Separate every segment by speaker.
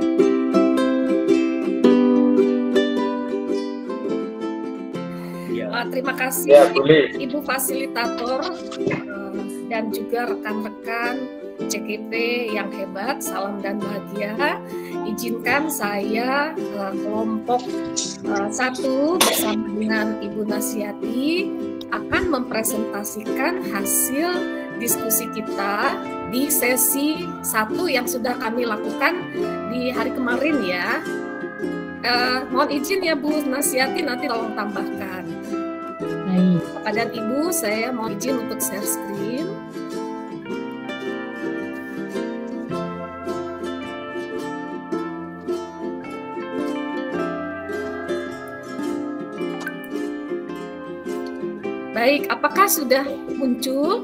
Speaker 1: Terima kasih Ibu Fasilitator dan juga rekan-rekan CGP yang hebat, salam dan bahagia. Izinkan saya kelompok 1 bersama dengan Ibu Nasyati akan mempresentasikan hasil diskusi kita di sesi 1 yang sudah kami lakukan di hari kemarin ya. Mohon izin ya Bu Nasyati, nanti tolong tambahkan. Bapak dan Ibu, saya mau izin untuk share screen. Baik, apakah sudah muncul?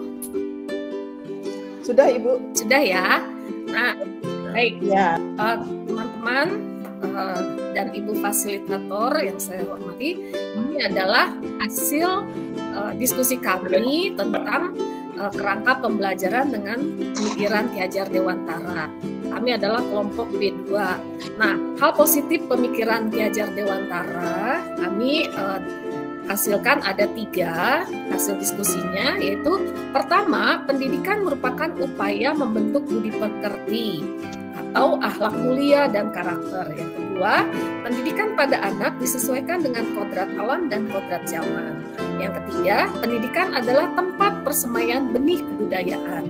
Speaker 2: Sudah, Ibu.
Speaker 1: Sudah ya. Nah, baik. Ya. Teman-teman dan Ibu Fasilitator yang saya hormati, ini adalah hasil diskusi kami tentang kerangka pembelajaran dengan pemikiran Ki Hajar Dewantara. Kami adalah kelompok B2. Nah, hal positif pemikiran Ki Hajar Dewantara kami hasilkan ada 3 hasil diskusinya, yaitu pertama, pendidikan merupakan upaya membentuk budi pekerti atau akhlak mulia dan karakter. Yang kedua, pendidikan pada anak disesuaikan dengan kodrat alam dan kodrat zaman. Yang ketiga, pendidikan adalah tempat persemaian benih kebudayaan.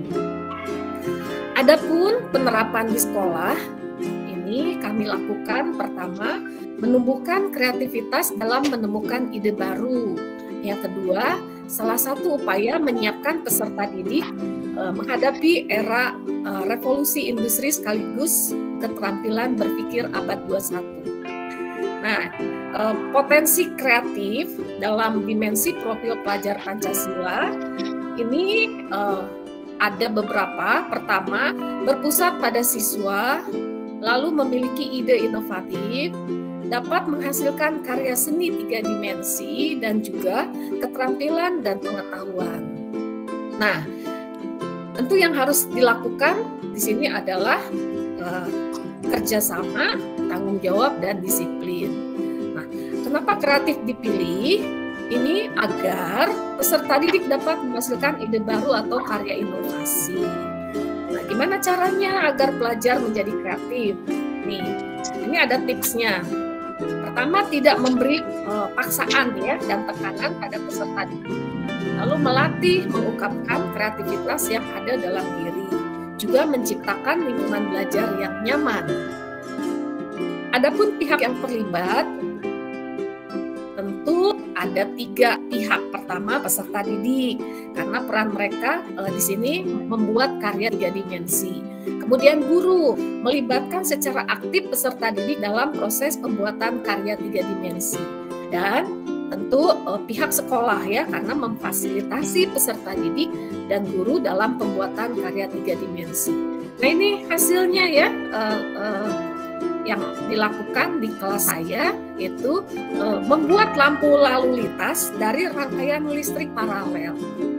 Speaker 1: Adapun penerapan di sekolah, ini kami lakukan pertama, menumbuhkan kreativitas dalam menemukan ide baru. Yang kedua, salah satu upaya menyiapkan peserta didik menghadapi era revolusi industri sekaligus keterampilan berpikir abad 21. Nah, potensi kreatif dalam dimensi profil pelajar Pancasila ini ada beberapa. Pertama, berpusat pada siswa, lalu memiliki ide inovatif, dapat menghasilkan karya seni 3 dimensi, dan juga keterampilan dan pengetahuan. Nah, tentu yang harus dilakukan di sini adalah kerjasama, tanggung jawab, dan disiplin. Nah, kenapa kreatif dipilih? Ini agar peserta didik dapat menghasilkan ide baru atau karya inovasi. Nah, gimana caranya agar pelajar menjadi kreatif? Nih, ini ada tipsnya. Pertama, tidak memberi paksaan ya dan tekanan pada peserta didik. Lalu melatih mengungkapkan kreativitas yang ada dalam diri, juga menciptakan lingkungan belajar yang nyaman. Adapun pihak yang terlibat, tentu ada 3 pihak. Pertama, peserta didik, karena peran mereka di sini membuat karya 3 dimensi. Kemudian guru, melibatkan secara aktif peserta didik dalam proses pembuatan karya 3 dimensi. Dan tentu pihak sekolah ya, karena memfasilitasi peserta didik dan guru dalam pembuatan karya 3 dimensi. Nah, ini hasilnya ya, yang dilakukan di kelas saya, yaitu membuat lampu lalu lintas dari rangkaian listrik paralel.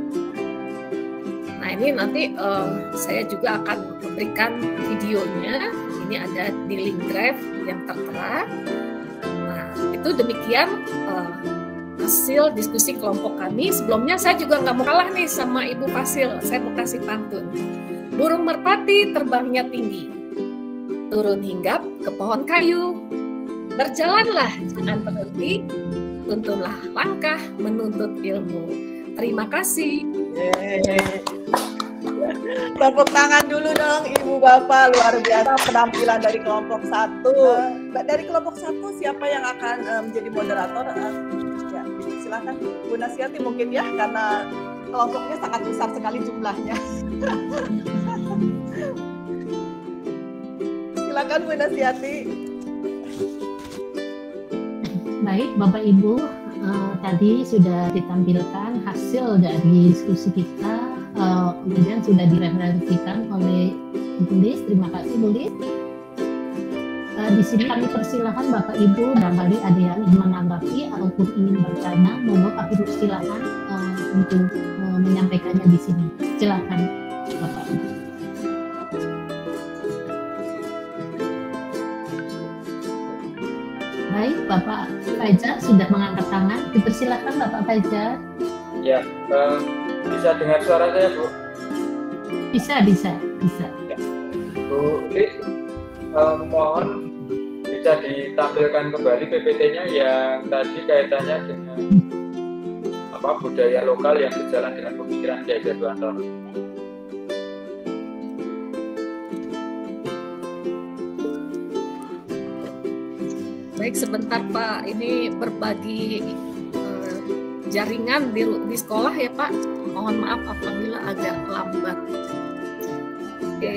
Speaker 1: Nah, ini nanti saya juga akan memberikan videonya. Ini ada di link drive yang tertera. Nah, itu demikian hasil diskusi kelompok kami. Sebelumnya saya juga nggak mau kalah nih sama Ibu Fasil. Saya mau kasih pantun. Burung merpati terbangnya tinggi, turun hinggap ke pohon kayu. Berjalanlah jangan berhenti, tuntunlah langkah menuntut ilmu. Terima kasih.
Speaker 2: Tepuk tangan dulu dong Ibu Bapak, luar biasa penampilan dari kelompok 1. Dari kelompok 1 siapa yang akan menjadi moderator? Ya, silakan Bu Nasyati mungkin ya, karena kelompoknya sangat besar sekali jumlahnya. Silakan Bu Nasyati.
Speaker 3: Baik Bapak Ibu, tadi sudah ditampilkan hasil dari diskusi kita, kemudian sudah direferensikan oleh Bu Lis. Terima kasih Bu Lis. Di sini kami persilahkan Bapak Ibu, barangkali ada yang ingin menanggapi ataupun ingin bertanya, monggo kami persilahkan untuk menyampaikannya di sini. Silakan Bapak Ibu. Baik, Bapak Fajar sudah mengangkat tangan. Dipersilakan Bapak Fajar.
Speaker 4: Ya, bisa dengar suara saya, Bu?
Speaker 3: Bisa.
Speaker 4: Ya. Bu Lis, mohon bisa ditampilkan kembali PPT-nya yang tadi kaitannya dengan budaya lokal yang berjalan dengan pemikiran Kiai Jatuhantono.
Speaker 1: Baik, sebentar Pak, ini berbagi jaringan di sekolah ya Pak. Mohon maaf apabila agak lambat. Oke.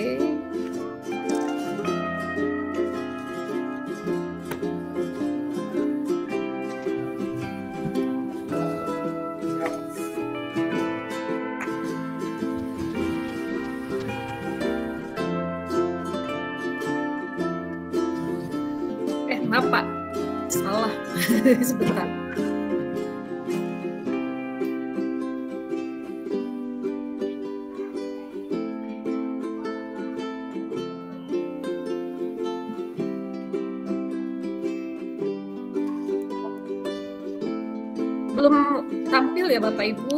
Speaker 1: Maaf Pak, salah. Sebentar. Belum tampil ya Bapak Ibu?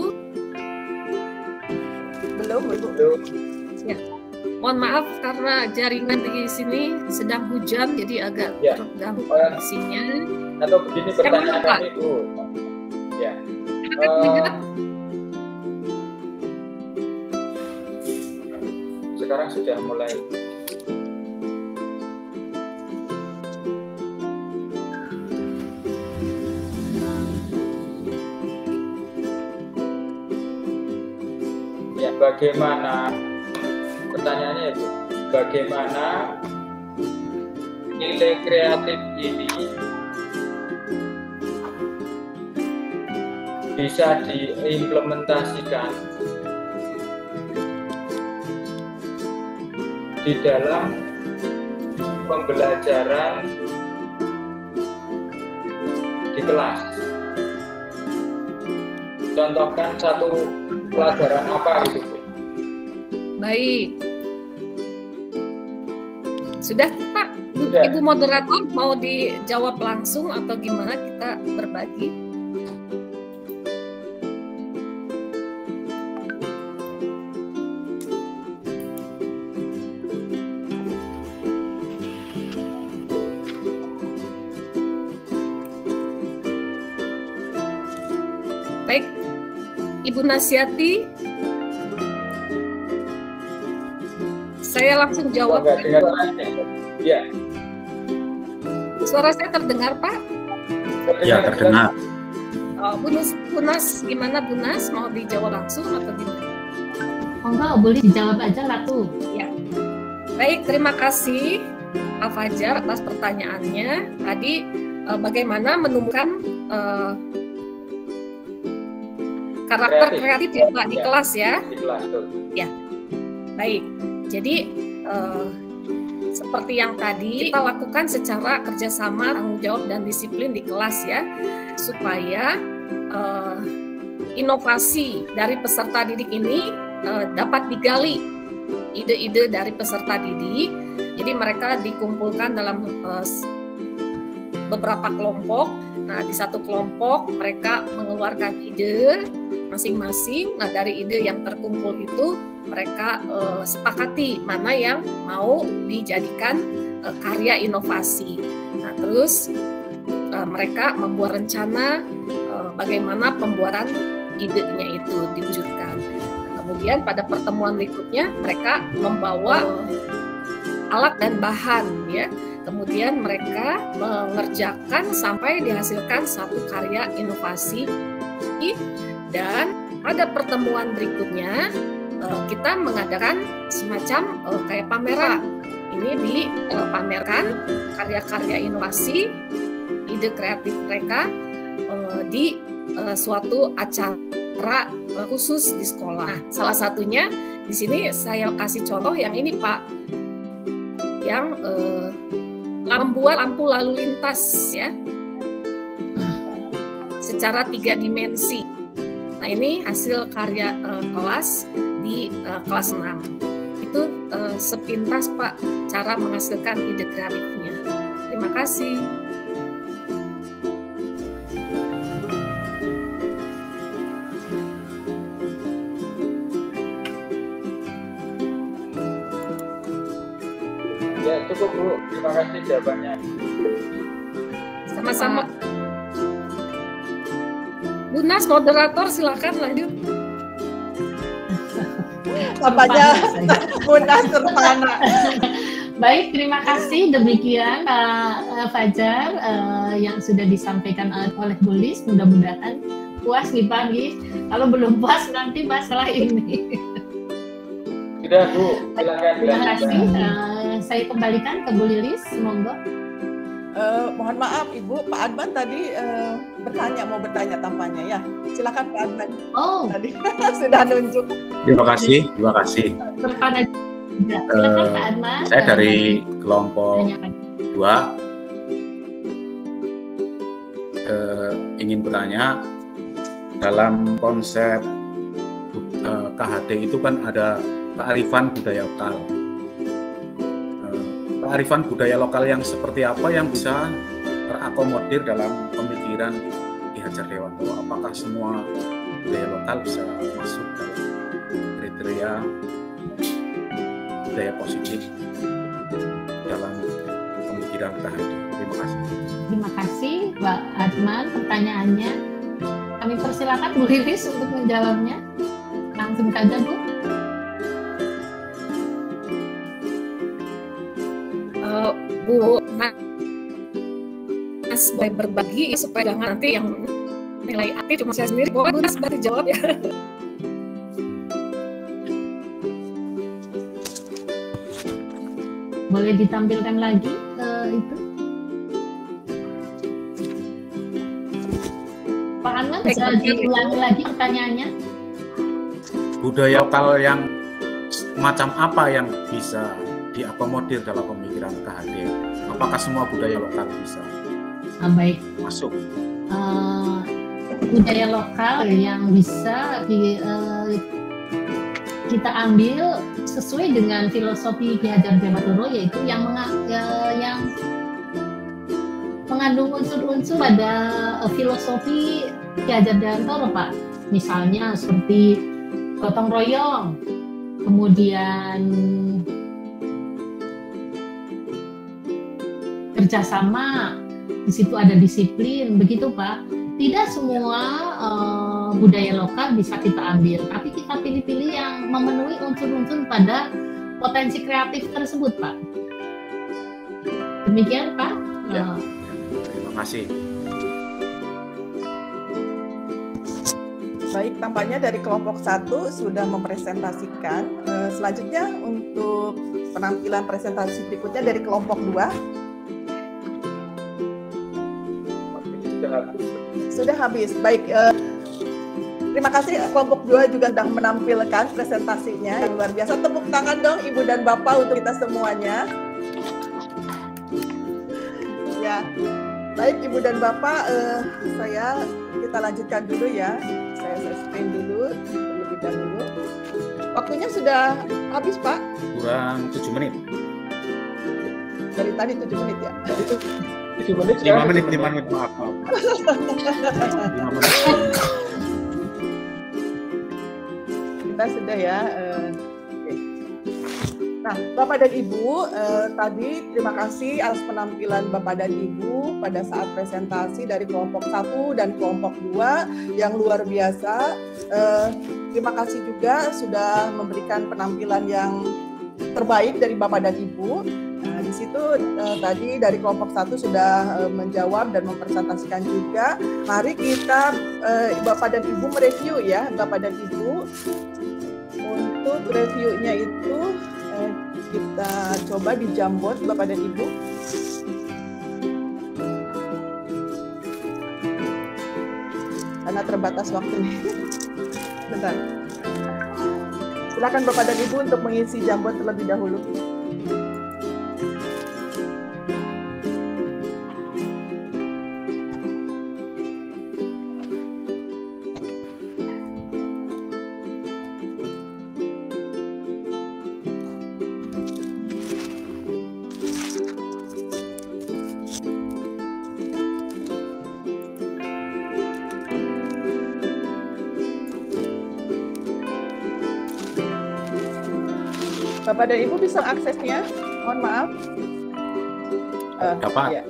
Speaker 2: Belum.
Speaker 1: Ya. Mohon maaf karena jaringan di sini sedang hujan, jadi agak terganggu koneksinya.
Speaker 4: Atau begini pertanyaan Ibu. Ya. Sekarang sudah mulai. Ya, bagaimana? Pertanyaannya itu, bagaimana nilai kreatif ini bisa diimplementasikan di dalam pembelajaran di kelas? Contohkan satu pelajaran apa itu?
Speaker 1: Baik. Sudah Pak,
Speaker 4: Sudah.
Speaker 1: Ibu moderator mau dijawab langsung atau gimana kita berbagi? Baik, Ibu Nasyati, saya langsung jawab.
Speaker 4: Ya.
Speaker 1: Suara saya terdengar, Pak?
Speaker 5: Ya, terdengar.
Speaker 1: Bu Nas, gimana Bu Nas? Mau dijawab langsung atau gimana?
Speaker 3: Enggak, boleh dijawab aja Ratu.
Speaker 1: Ya. Baik, terima kasih Pak Fajar atas pertanyaannya. Tadi bagaimana menumbuhkan karakter kreatif ya Pak di kelas ya?
Speaker 4: Di kelas tuh.
Speaker 1: Ya. Baik. Jadi seperti yang tadi kita lakukan secara kerjasama, tanggung jawab dan disiplin di kelas ya, supaya inovasi dari peserta didik ini dapat digali ide-ide dari peserta didik. Jadi mereka dikumpulkan dalam beberapa kelompok. Nah, di satu kelompok mereka mengeluarkan ide masing-masing. Nah, dari ide yang terkumpul itu mereka sepakati mana yang mau dijadikan karya inovasi. Nah, terus mereka membuat rencana bagaimana pembuatan idenya itu diwujudkan. Kemudian pada pertemuan berikutnya mereka membawa alat dan bahan ya. Kemudian mereka mengerjakan sampai dihasilkan satu karya inovasi. Dan pada pertemuan berikutnya kita mengadakan semacam kayak pameran. Ini dipamerkan karya-karya inovasi, ide kreatif mereka di suatu acara khusus di sekolah. Salah satunya di sini saya kasih contoh yang ini Pak, yang membuat lampu lalu lintas ya secara 3 dimensi. Nah, ini hasil karya kelas di kelas 6. Itu sepintas Pak cara menghasilkan ide kreatifnya. Terima kasih.
Speaker 4: cukup Bu, terima kasih jawabannya.
Speaker 1: Sama-sama. Bu Nas, moderator silakan lanjut.
Speaker 2: Bapaknya Bu Nas terpana.
Speaker 3: Baik, terima kasih. Demikian Fajar yang sudah disampaikan oleh Bu Lis. Mudah-mudahan puas nih Pak. Kalau belum puas nanti masalah ini.
Speaker 4: Sudah Bu, silakan.
Speaker 3: Terima kasih. Saya kembalikan ke Bu Lilis, monggo.
Speaker 2: Mohon maaf Ibu, Pak Adman tadi mau bertanya tampaknya ya. Silakan Pak Adman.
Speaker 3: Oh,
Speaker 2: Tadi sudah nunjuk.
Speaker 5: Terima kasih.
Speaker 3: terpana juga. Silakan Pak Adman.
Speaker 5: Saya dari kelompok
Speaker 3: Tanyakan.
Speaker 5: 2 ingin bertanya, dalam konsep KHD itu kan ada kearifan budaya lokal. Kearifan budaya lokal yang seperti apa yang bisa terakomodir dalam pemikiran Ki Hajar Dewanto? Apakah semua budaya lokal bisa masuk dalam kriteria budaya positif dalam pemikiran KHD? Terima kasih.
Speaker 3: Terima kasih Pak Adman pertanyaannya. Kami persilakan Bu Lilis untuk menjawabnya. Langsung saja Bu.
Speaker 1: Bu Nas berbagi supaya jangan nanti yang nilai hati cuma saya sendiri. Boleh Bu Nas berarti jawab ya.
Speaker 3: Boleh ditampilkan lagi itu. Pak Adman bisa diulangi lagi pertanyaannya.
Speaker 5: Budaya lokal yang macam apa yang bisa diakomodir dalam pemikiran KHD? Apakah semua budaya lokal bisa
Speaker 3: Baik.
Speaker 5: masuk?
Speaker 3: Budaya lokal yang bisa kita ambil sesuai dengan filosofi Ki Hajar Dewantoro, yaitu yang mengandung unsur-unsur pada filosofi Ki Hajar Dewantoro, Pak. Misalnya seperti gotong royong, kemudian kerjasama, di situ ada disiplin, begitu Pak. Tidak semua budaya lokal bisa kita ambil, tapi kita pilih-pilih yang memenuhi unsur-unsur pada potensi kreatif tersebut, Pak. Demikian, Pak.
Speaker 5: Ya. Terima kasih.
Speaker 2: Baik, tampaknya dari kelompok 1 sudah mempresentasikan. Selanjutnya untuk penampilan presentasi berikutnya dari kelompok 2. Sudah habis. Baik, terima kasih kelompok 2 juga sudah menampilkan presentasinya yang luar biasa. Tepuk tangan dong Ibu dan Bapak untuk kita semuanya. Ya, baik Ibu dan Bapak, kita lanjutkan dulu ya. Saya screen dulu terlebih dahulu. Waktunya sudah habis Pak?
Speaker 5: Kurang 7 menit.
Speaker 2: Dari tadi 7 menit ya?
Speaker 5: 5 menit, maaf. 5 menit.
Speaker 2: Kita sudah ya. Nah, Bapak dan Ibu, tadi terima kasih atas penampilan Bapak dan Ibu pada saat presentasi dari kelompok 1 dan kelompok 2 yang luar biasa. Terima kasih juga sudah memberikan penampilan yang terbaik dari Bapak dan Ibu. Nah, di situ tadi dari kelompok 1 sudah menjawab dan mempresentasikan juga. Mari kita Bapak dan Ibu mereview ya, Bapak dan Ibu. Untuk reviewnya itu kita coba di Jamboard Bapak dan Ibu. Karena terbatas waktunya. Bentar. Silakan Bapak dan Ibu untuk mengisi Jamboard terlebih dahulu. Bapak dan Ibu bisa aksesnya, mohon maaf.
Speaker 5: Dapat.
Speaker 2: Ya.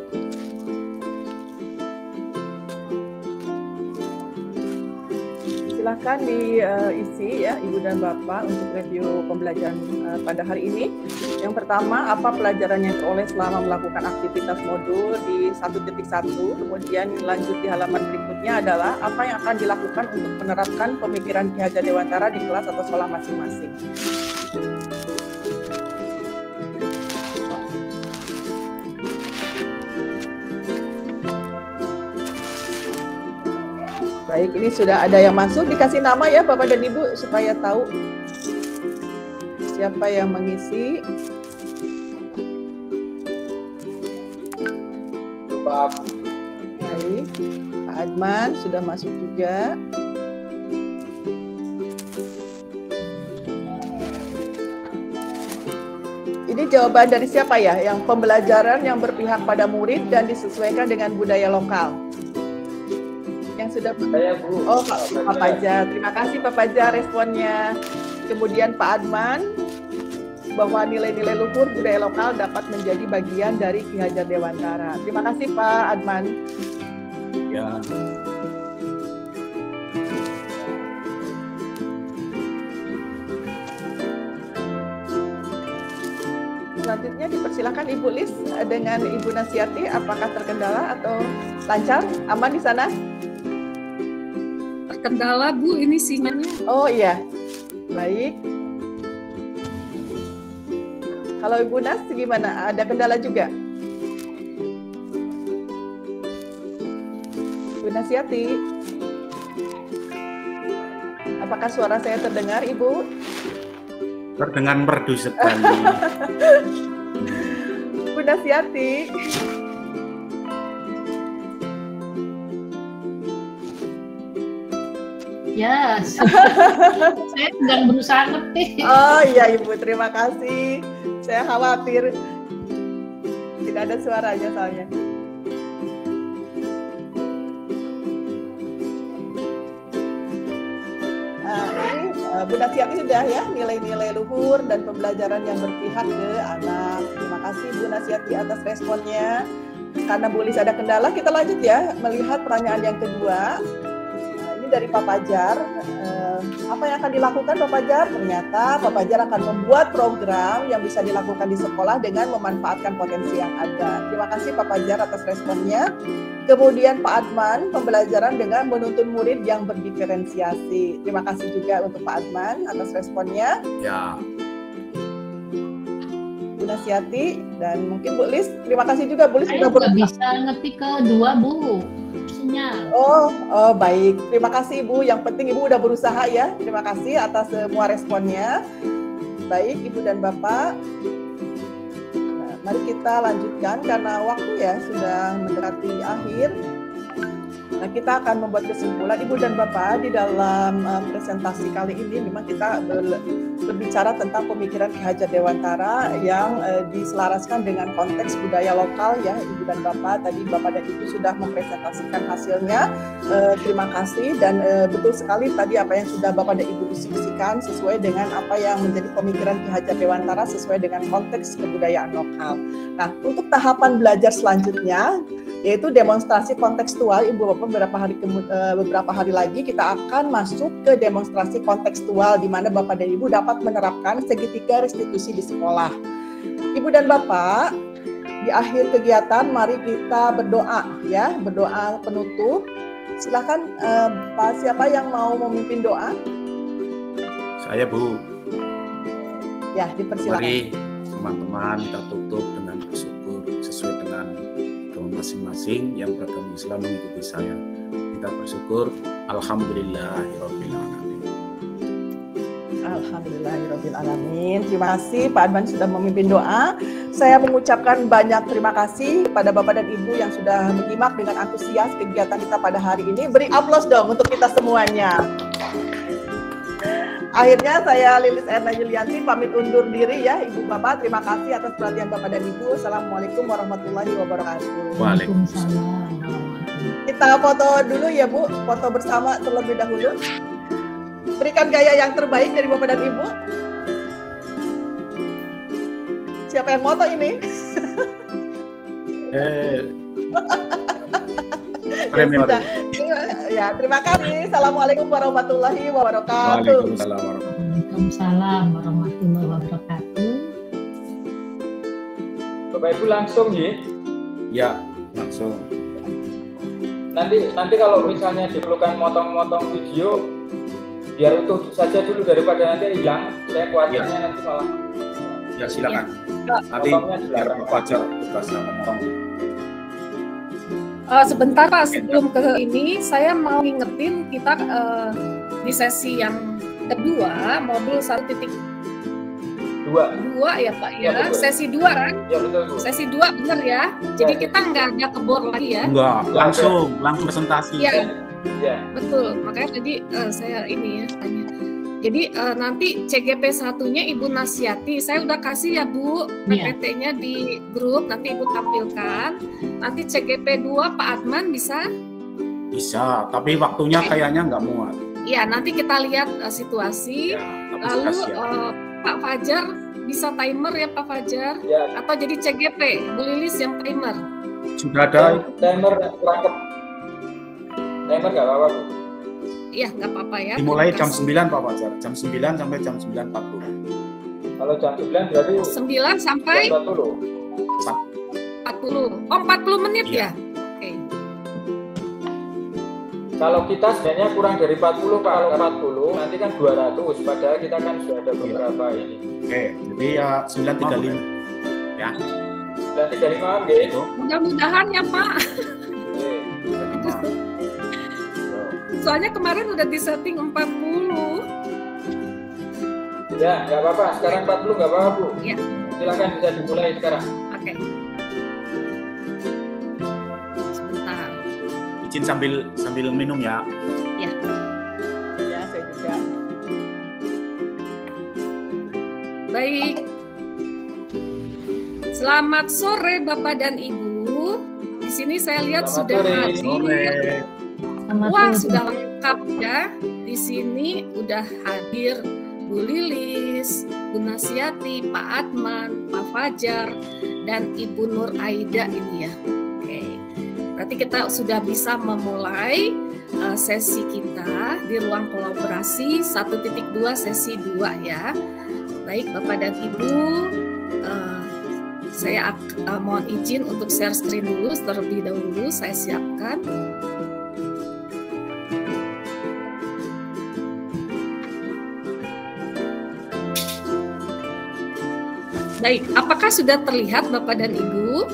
Speaker 2: Silahkan diisi ya Ibu dan Bapak untuk review pembelajaran pada hari ini. Yang pertama, apa pelajaran yang diperoleh selama melakukan aktivitas modul di 1.1. Kemudian lanjut di halaman berikutnya adalah apa yang akan dilakukan untuk menerapkan pemikiran Ki Hajar Dewantara di kelas atau sekolah masing-masing. Baik, ini sudah ada yang masuk, dikasih nama ya Bapak dan Ibu supaya tahu siapa yang mengisi.
Speaker 4: Baik.
Speaker 2: Baik, Pak Adman sudah masuk juga. Ini jawaban dari siapa ya? Yang pembelajaran yang berpihak pada murid dan disesuaikan dengan budaya lokal. Yang sudah
Speaker 4: Saya Bu.
Speaker 2: Oh, Pak Fajar. Terima kasih Pak Fajar responnya. Kemudian Pak Adman, bahwa nilai-nilai luhur budaya lokal dapat menjadi bagian dari Ki Hajar Dewantara. Terima kasih Pak Adman.
Speaker 5: Ya.
Speaker 2: Selanjutnya dipersilakan Ibu Lis dengan Ibu Nasiati. Apakah terkendala atau lancar? Aman di sana?
Speaker 1: Terkendala Bu, ini sinyalnya.
Speaker 2: Oh iya, baik. Kalau Ibu Nas gimana? Ada kendala juga? Ibu Nasiati, apakah suara saya terdengar Ibu?
Speaker 5: Terdengar merdu sekali.
Speaker 2: Ibu Nasiati.
Speaker 3: Ya, saya sedang berusaha ngetik.
Speaker 2: Oh iya Ibu, terima kasih. Saya khawatir tidak ada suaranya soalnya. Ini Bu Nasiati sudah ya, nilai-nilai luhur dan pembelajaran yang berpihak ke anak. Terima kasih Bu Nasiati atas responnya. Karena Bu Lis ada kendala, kita lanjut ya melihat pertanyaan yang kedua. Ini dari Pak Fajar. Apa yang akan dilakukan Pak Fajar? Ternyata Pak Fajar akan membuat program yang bisa dilakukan di sekolah dengan memanfaatkan potensi yang ada. Terima kasih Pak Fajar atas responnya. Kemudian Pak Adman, pembelajaran dengan menuntun murid yang berdiferensiasi. Terima kasih juga untuk Pak Adman atas responnya.
Speaker 5: Ya.
Speaker 2: Bu Nasiati dan mungkin Bu Lis. Terima kasih juga Bu Lis.
Speaker 3: Saya nggak bisa ngetik kedua Bu. Sinyal.
Speaker 2: Oh, baik. Terima kasih Ibu. Yang penting Ibu udah berusaha ya. Terima kasih atas semua responnya. Baik Ibu dan Bapak. Nah, mari kita lanjutkan karena waktu ya sudah mendekati akhir. Nah, kita akan membuat kesimpulan Ibu dan Bapak di dalam presentasi kali ini. Memang kita berbicara tentang pemikiran Ki Hajar Dewantara yang diselaraskan dengan konteks budaya lokal ya Ibu dan Bapak. Tadi Bapak dan Ibu sudah mempresentasikan hasilnya. Terima kasih dan betul sekali tadi apa yang sudah Bapak dan Ibu diskusikan sesuai dengan apa yang menjadi pemikiran Ki Hajar Dewantara sesuai dengan konteks kebudayaan lokal. Nah, untuk tahapan belajar selanjutnya yaitu demonstrasi kontekstual. Ibu Bapak beberapa hari lagi kita akan masuk ke demonstrasi kontekstual di mana Bapak dan Ibu dapat menerapkan segitiga restitusi di sekolah. Ibu dan Bapak, di akhir kegiatan mari kita berdoa ya, berdoa penutup. Silakan Pak, siapa yang mau memimpin doa?
Speaker 5: Saya Bu.
Speaker 2: Ya, dipersilakan.
Speaker 5: Mari teman-teman kita tutup dengan bersyukur sesuai dengan masing-masing yang beragama Islam mengikuti saya. Kita bersyukur, alhamdulillahirabbil alamin.
Speaker 2: Alhamdulillahirabbil alamin. Terima kasih Pak Adman sudah memimpin doa. Saya mengucapkan banyak terima kasih pada Bapak dan Ibu yang sudah menyimak dengan antusias kegiatan kita pada hari ini. Beri aplaus dong untuk kita semuanya. Akhirnya saya Lilis Erna Yulianti pamit undur diri ya Ibu Bapak. Terima kasih atas perhatian Bapak dan Ibu. Assalamualaikum warahmatullahi wabarakatuh.
Speaker 5: Waalaikumsalam.
Speaker 2: Kita foto dulu ya Bu, foto bersama terlebih dahulu. Berikan gaya yang terbaik dari Bapak dan Ibu. Siapa yang foto ini?
Speaker 5: Premier.
Speaker 2: Ya, terima kasih. Assalamualaikum warahmatullahi wabarakatuh.
Speaker 3: Waalaikumsalam warahmatullahi wabarakatuh.
Speaker 4: Bapak Ibu langsung ya?
Speaker 5: Ya, langsung.
Speaker 4: Nanti kalau misalnya diperlukan motong-motong video, biar utuh saja dulu daripada nanti hilang. Saya khawatirnya nanti malah.
Speaker 5: Ya silakan. Nanti biar Fajar tugasnya ngomong.
Speaker 1: Sebentar Pak, sebelum ke ini saya mau ngingetin kita di sesi yang kedua modul 1.2 ya Pak ya, sesi 2 kan?
Speaker 4: Ya betul.
Speaker 1: Sesi 2 bener ya. Jadi kita nggak ada kebor lagi ya?
Speaker 5: Enggak, langsung presentasi.
Speaker 1: Iya.
Speaker 4: Ya.
Speaker 1: Betul. Makanya tadi saya ini ya tanya. Jadi nanti CGP 1-nya Ibu Nasyati, saya udah kasih ya Bu PPT-nya di grup, nanti Ibu tampilkan. Nanti CGP 2 Pak Adman bisa?
Speaker 5: Bisa, tapi waktunya kayaknya nggak muat.
Speaker 1: Iya, nanti kita lihat situasi.
Speaker 5: Ya,
Speaker 1: Lalu Pak Fajar bisa timer ya Pak Fajar?
Speaker 4: Ya.
Speaker 1: Atau jadi CGP, Bu Lilis yang timer?
Speaker 5: Sudah ada
Speaker 4: Timer kurang. Timer nggak apa-apa Bu.
Speaker 1: Iya, nggak apa-apa ya.
Speaker 5: Dimulai jam 9 Pak Fajar, jam 9 sampai jam 9.40.
Speaker 4: Kalau jam 9 berarti
Speaker 1: 9 sampai
Speaker 4: 40.
Speaker 1: 40. Oh, 40 menit
Speaker 5: Iya.
Speaker 1: ya? Oke.
Speaker 4: Kalau kita sebenarnya kurang dari 40 Pak. Kalau 40 nanti kan 200, padahal kita kan sudah ada beberapa ini.
Speaker 5: Oke, jadi ya 9.35 ya.
Speaker 4: 9.35 gitu.
Speaker 1: Mudah-mudahan ya Pak.
Speaker 4: Oke.
Speaker 1: Soalnya kemarin udah disetting 40.
Speaker 4: Ya, nggak apa-apa. Sekarang 40 nggak apa-apa Bu.
Speaker 1: Iya.
Speaker 4: Silakan bisa dimulai sekarang.
Speaker 1: Oke. Sebentar.
Speaker 5: Izin sambil minum ya.
Speaker 1: Ya.
Speaker 2: Ya, saya juga.
Speaker 1: Baik. Selamat sore Bapak dan Ibu. Di sini saya lihat
Speaker 4: Selamat
Speaker 1: sudah
Speaker 4: sore.
Speaker 1: hadir. Wah, sudah lengkap ya. Di sini udah hadir Bu Lilis, Bu Nasyati, Pak Adman, Pak Fajar, dan Ibu Nur Aida ini ya. Oke, berarti kita sudah bisa memulai sesi kita di ruang kolaborasi 1.2 sesi 2 ya. Baik Bapak dan Ibu, saya mohon izin untuk share screen dulu terlebih dahulu, saya siapkan. Baik, apakah sudah terlihat Bapak dan Ibu?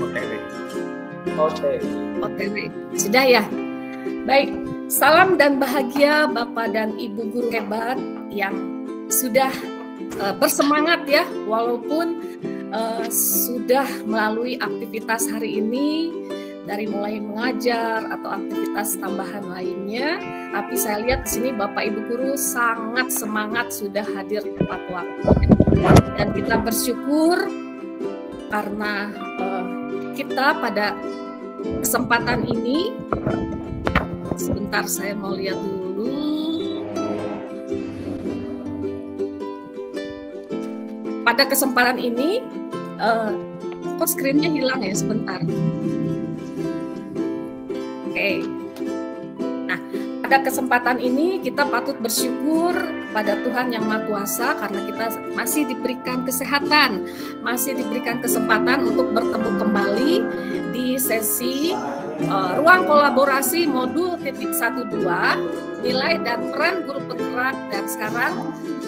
Speaker 1: OTW. Sudah ya? Baik, salam dan bahagia Bapak dan Ibu guru hebat yang sudah bersemangat ya, walaupun sudah melalui aktivitas hari ini, dari mulai mengajar atau aktivitas tambahan lainnya, tapi saya lihat di sini Bapak Ibu guru sangat semangat sudah hadir tepat waktu. Dan kita bersyukur karena kita pada kesempatan ini, sebentar saya mau lihat dulu. Pada kesempatan ini, kok screen-nya hilang ya sebentar. Oke. Nah, pada kesempatan ini kita patut bersyukur pada Tuhan Yang Maha Kuasa karena kita masih diberikan kesehatan, masih diberikan kesempatan untuk bertemu kembali di sesi ruang kolaborasi modul 1.2 nilai dan peran guru penggerak. Dan sekarang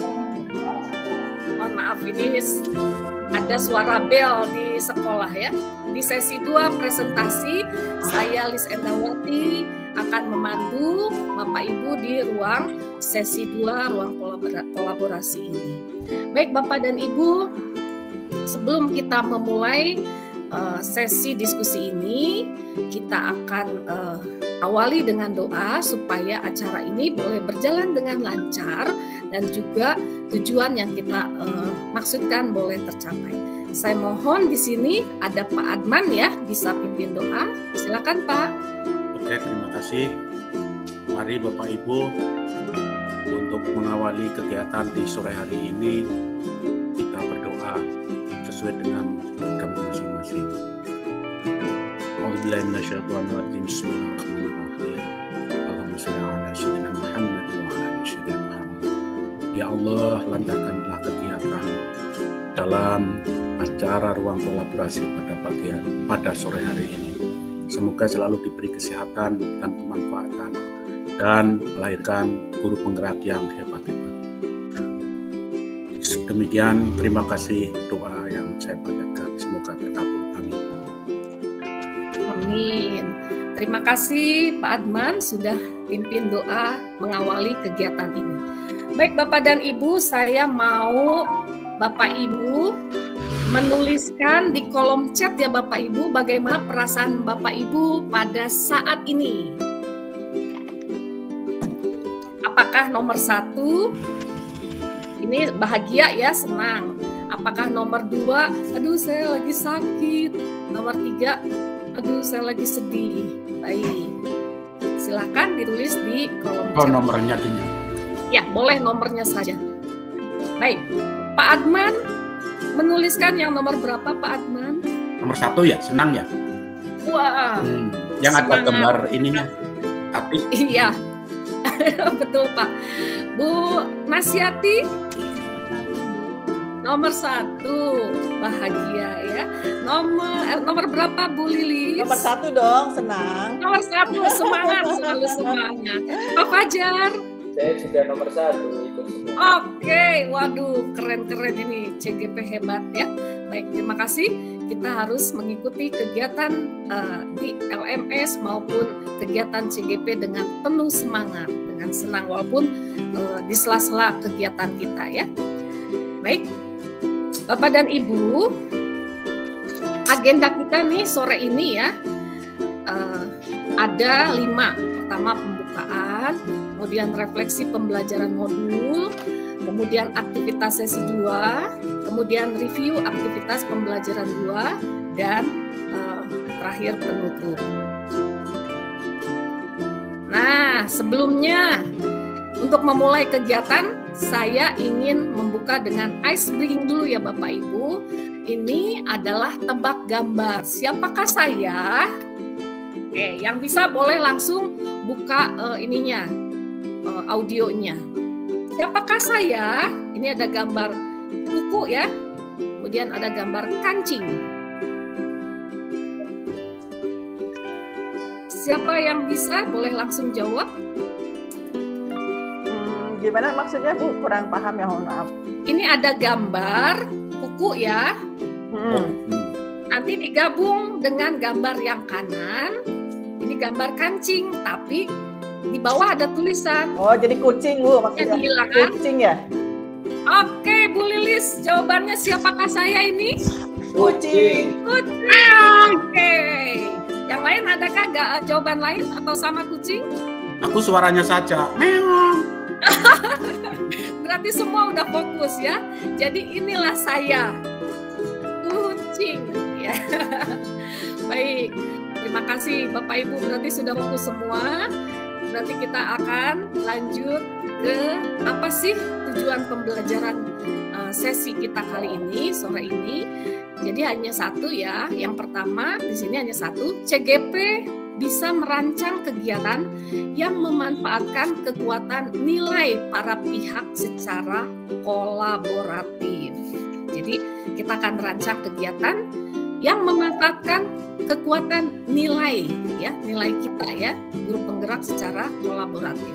Speaker 1: mohon maaf ini ada suara bel di sekolah ya. Di sesi 2 presentasi, saya Lis Endawati akan memandu Bapak Ibu di ruang sesi 2 ruang kolaborasi ini. Baik Bapak dan Ibu, sebelum kita memulai sesi diskusi ini, kita akan awali dengan doa supaya acara ini boleh berjalan dengan lancar dan juga tujuan yang kita maksudkan boleh tercapai. Saya mohon di sini ada Pak Adman ya, bisa pimpin doa. Silakan Pak.
Speaker 5: Oke, terima kasih. Mari Bapak Ibu, untuk mengawali kegiatan di sore hari ini, kita berdoa sesuai dengan agama masing-masing. A'udzubillahi minasyaitonirrajim. Bismillahirrahmanirrahim. Allahumma shalli ala sayyidina Muhammad wa ala ali sayyidina Muhammad. Ya Allah, lancarkanlah kegiatan dalam acara ruang kolaborasi pada sore hari ini. Semoga selalu diberi kesehatan dan kemanfaatan dan melahirkan guru penggerak yang hebat-hebat. Demikian, terima kasih doa yang saya panjatkan. Semoga terkabul. Amin.
Speaker 1: Amin. Terima kasih Pak Adman sudah pimpin doa mengawali kegiatan ini. Baik Bapak dan Ibu, saya mau Bapak Ibu menuliskan di kolom chat ya Bapak Ibu bagaimana perasaan Bapak Ibu pada saat ini. Apakah nomor 1 ini bahagia ya, senang? Apakah nomor 2, aduh saya lagi sakit? Nomor 3, aduh saya lagi sedih. Baik, silakan ditulis di kolom chat.
Speaker 5: Nomornya gini.
Speaker 1: Ya, boleh nomornya saja. Baik, Pak Adman menuliskan yang nomor berapa Pak Adman?
Speaker 5: Nomor 1 ya, senang ya.
Speaker 1: Wah,
Speaker 5: yang ada
Speaker 1: semangat.
Speaker 5: gambar ininya. Tapi
Speaker 1: Iya, betul Pak. Bu Nasyati, nomor 1 bahagia ya. Nomor berapa Bu Lilis?
Speaker 2: Nomor 1 dong, senang.
Speaker 1: Nomor 1 semangat, selalu semangat. Pak Fajar.
Speaker 4: Saya juga nomor 1 ikut semua.
Speaker 1: Oke, waduh keren-keren ini, CGP hebat ya. Baik, terima kasih. Kita harus mengikuti kegiatan di LMS maupun kegiatan CGP dengan penuh semangat, dengan senang walaupun di sela-sela kegiatan kita ya. Baik, Bapak dan Ibu, agenda kita nih sore ini ya ada 5. Pertama pembukaan, kemudian refleksi pembelajaran modul, kemudian aktivitas sesi 2, kemudian review aktivitas pembelajaran 2, dan terakhir penutup. Nah, sebelumnya untuk memulai kegiatan, saya ingin membuka dengan ice breaking dulu ya Bapak Ibu. Ini adalah tebak gambar. Siapakah saya? Oke, yang bisa boleh langsung buka audionya. Siapakah saya? Ini ada gambar kuku ya, kemudian ada gambar kancing. Siapa yang bisa boleh langsung jawab?
Speaker 2: Gimana maksudnya Bu? Kurang paham ya, mohon maaf.
Speaker 1: Ini ada gambar kuku ya. Nanti digabung dengan gambar yang kanan. Ini gambar kancing, tapi di bawah ada tulisan.
Speaker 2: Oh, jadi kucing Bu maksudnya.
Speaker 1: Yang dihilangkan.
Speaker 2: Kucing ya?
Speaker 1: Oke, Bu Lilis, jawabannya siapakah saya ini?
Speaker 2: Kucing.
Speaker 1: Kucing. Oke. Yang lain adakah jawaban lain atau sama kucing?
Speaker 5: aku suaranya saja. Meong.
Speaker 1: Berarti semua udah fokus ya. Jadi inilah saya. Kucing. Ya. Baik. Terima kasih Bapak Ibu, berarti sudah fokus semua. Berarti kita akan lanjut ke apa sih tujuan pembelajaran sesi kita kali ini, sore ini. Jadi hanya 1 ya. Yang pertama di sini hanya 1, CGP bisa merancang kegiatan yang memanfaatkan kekuatan nilai para pihak secara kolaboratif. Jadi kita akan merancang kegiatan yang memanfaatkan kekuatan nilai ya, nilai kita ya, guru penggerak secara kolaboratif.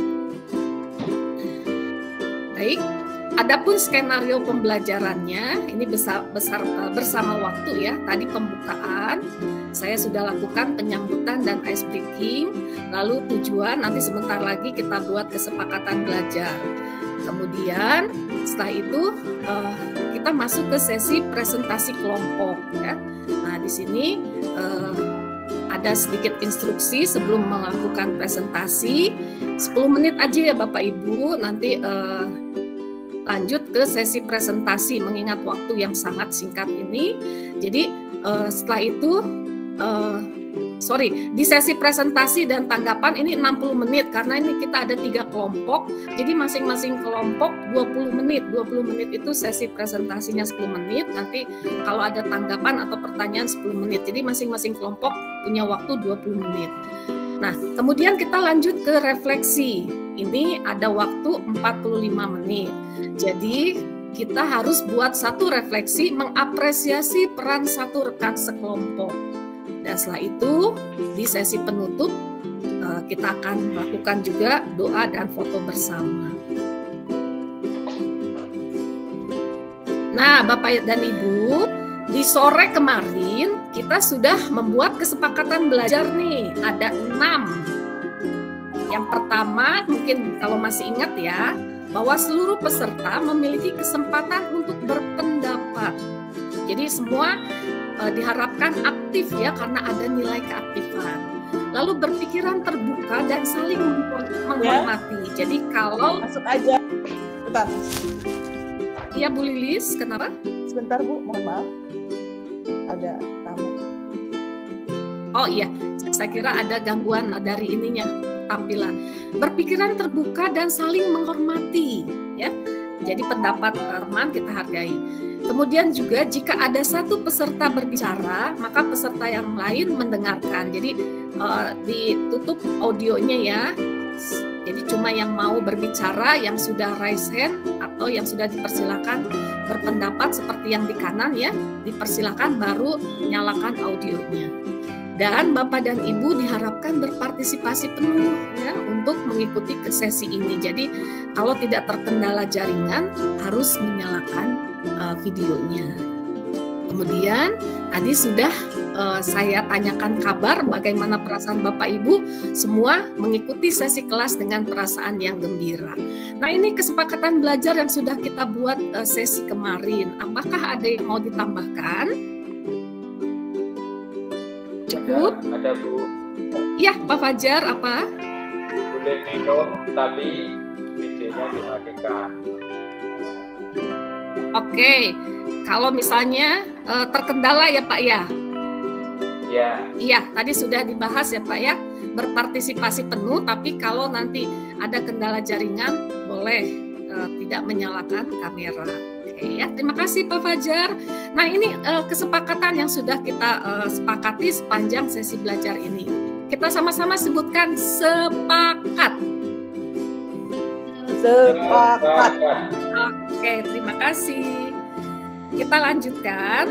Speaker 1: Baik, adapun skenario pembelajarannya ini bersama waktu ya. Tadi pembukaan saya sudah lakukan penyambutan dan ice breaking, lalu tujuan nanti sebentar lagi kita buat kesepakatan belajar. Kemudian setelah itu kita masuk ke sesi presentasi kelompok ya. Nah, di sini ada sedikit instruksi sebelum melakukan presentasi. 10 menit aja ya Bapak Ibu, nanti lanjut ke sesi presentasi mengingat waktu yang sangat singkat ini. Jadi setelah itu di sesi presentasi dan tanggapan ini 60 menit karena ini kita ada 3 kelompok, jadi masing-masing kelompok 20 menit. 20 menit itu sesi presentasinya 10 menit, nanti kalau ada tanggapan atau pertanyaan 10 menit. Jadi masing-masing kelompok punya waktu 20 menit. Nah, kemudian kita lanjut ke refleksi. Ini ada waktu 45 menit. Jadi kita harus buat satu refleksi mengapresiasi peran satu rekan sekelompok. Dan setelah itu di sesi penutup kita akan melakukan juga doa dan foto bersama. Nah, Bapak dan Ibu, di sore kemarin kita sudah membuat kesepakatan belajar nih, ada 6. Yang pertama, mungkin kalau masih ingat ya, bahwa seluruh peserta memiliki kesempatan untuk berpendapat. Jadi semua diharapkan aktif ya karena ada nilai keaktifan. Lalu berpikiran terbuka dan saling menghormati. Ya. Jadi kalau
Speaker 2: masuk aja. Bentar.
Speaker 1: Iya Bu Lilis, kenapa?
Speaker 2: Sebentar Bu, mohon maaf. Ada tamu.
Speaker 1: Oh iya, saya kira ada gangguan dari ininya tampilan. Berpikiran terbuka dan saling menghormati ya. Jadi pendapat teman kita hargai. Kemudian juga jika ada satu peserta berbicara, maka peserta yang lain mendengarkan. Jadi ditutup audionya ya. Jadi cuma yang mau berbicara, yang sudah raise hand atau yang sudah dipersilakan berpendapat seperti yang di kanan ya, dipersilakan baru nyalakan audionya. Dan Bapak dan Ibu diharapkan berpartisipasi penuh ya untuk mengikuti ke sesi ini. Jadi kalau tidak terkendala jaringan harus menyalakan videonya. Kemudian tadi sudah saya tanyakan kabar bagaimana perasaan Bapak Ibu, semua mengikuti sesi kelas dengan perasaan yang gembira. Nah, ini kesepakatan belajar yang sudah kita buat sesi kemarin. Apakah ada yang mau ditambahkan? Cukup?
Speaker 4: Ada Bu.
Speaker 1: Iya, Pak Fajar, apa?
Speaker 4: Boleh minum, tapi videonya dimatikan.
Speaker 1: Oke, kalau misalnya terkendala ya Pak ya?
Speaker 4: Ya.
Speaker 1: Iya, tadi sudah dibahas ya Pak ya, berpartisipasi penuh, tapi kalau nanti ada kendala jaringan, boleh tidak menyalakan kamera. Oke ya, terima kasih Pak Fajar. Nah ini kesepakatan yang sudah kita sepakati sepanjang sesi belajar ini. Kita sama-sama sebutkan sepakat.
Speaker 2: Sepakat.
Speaker 1: Oke, terima kasih. Kita lanjutkan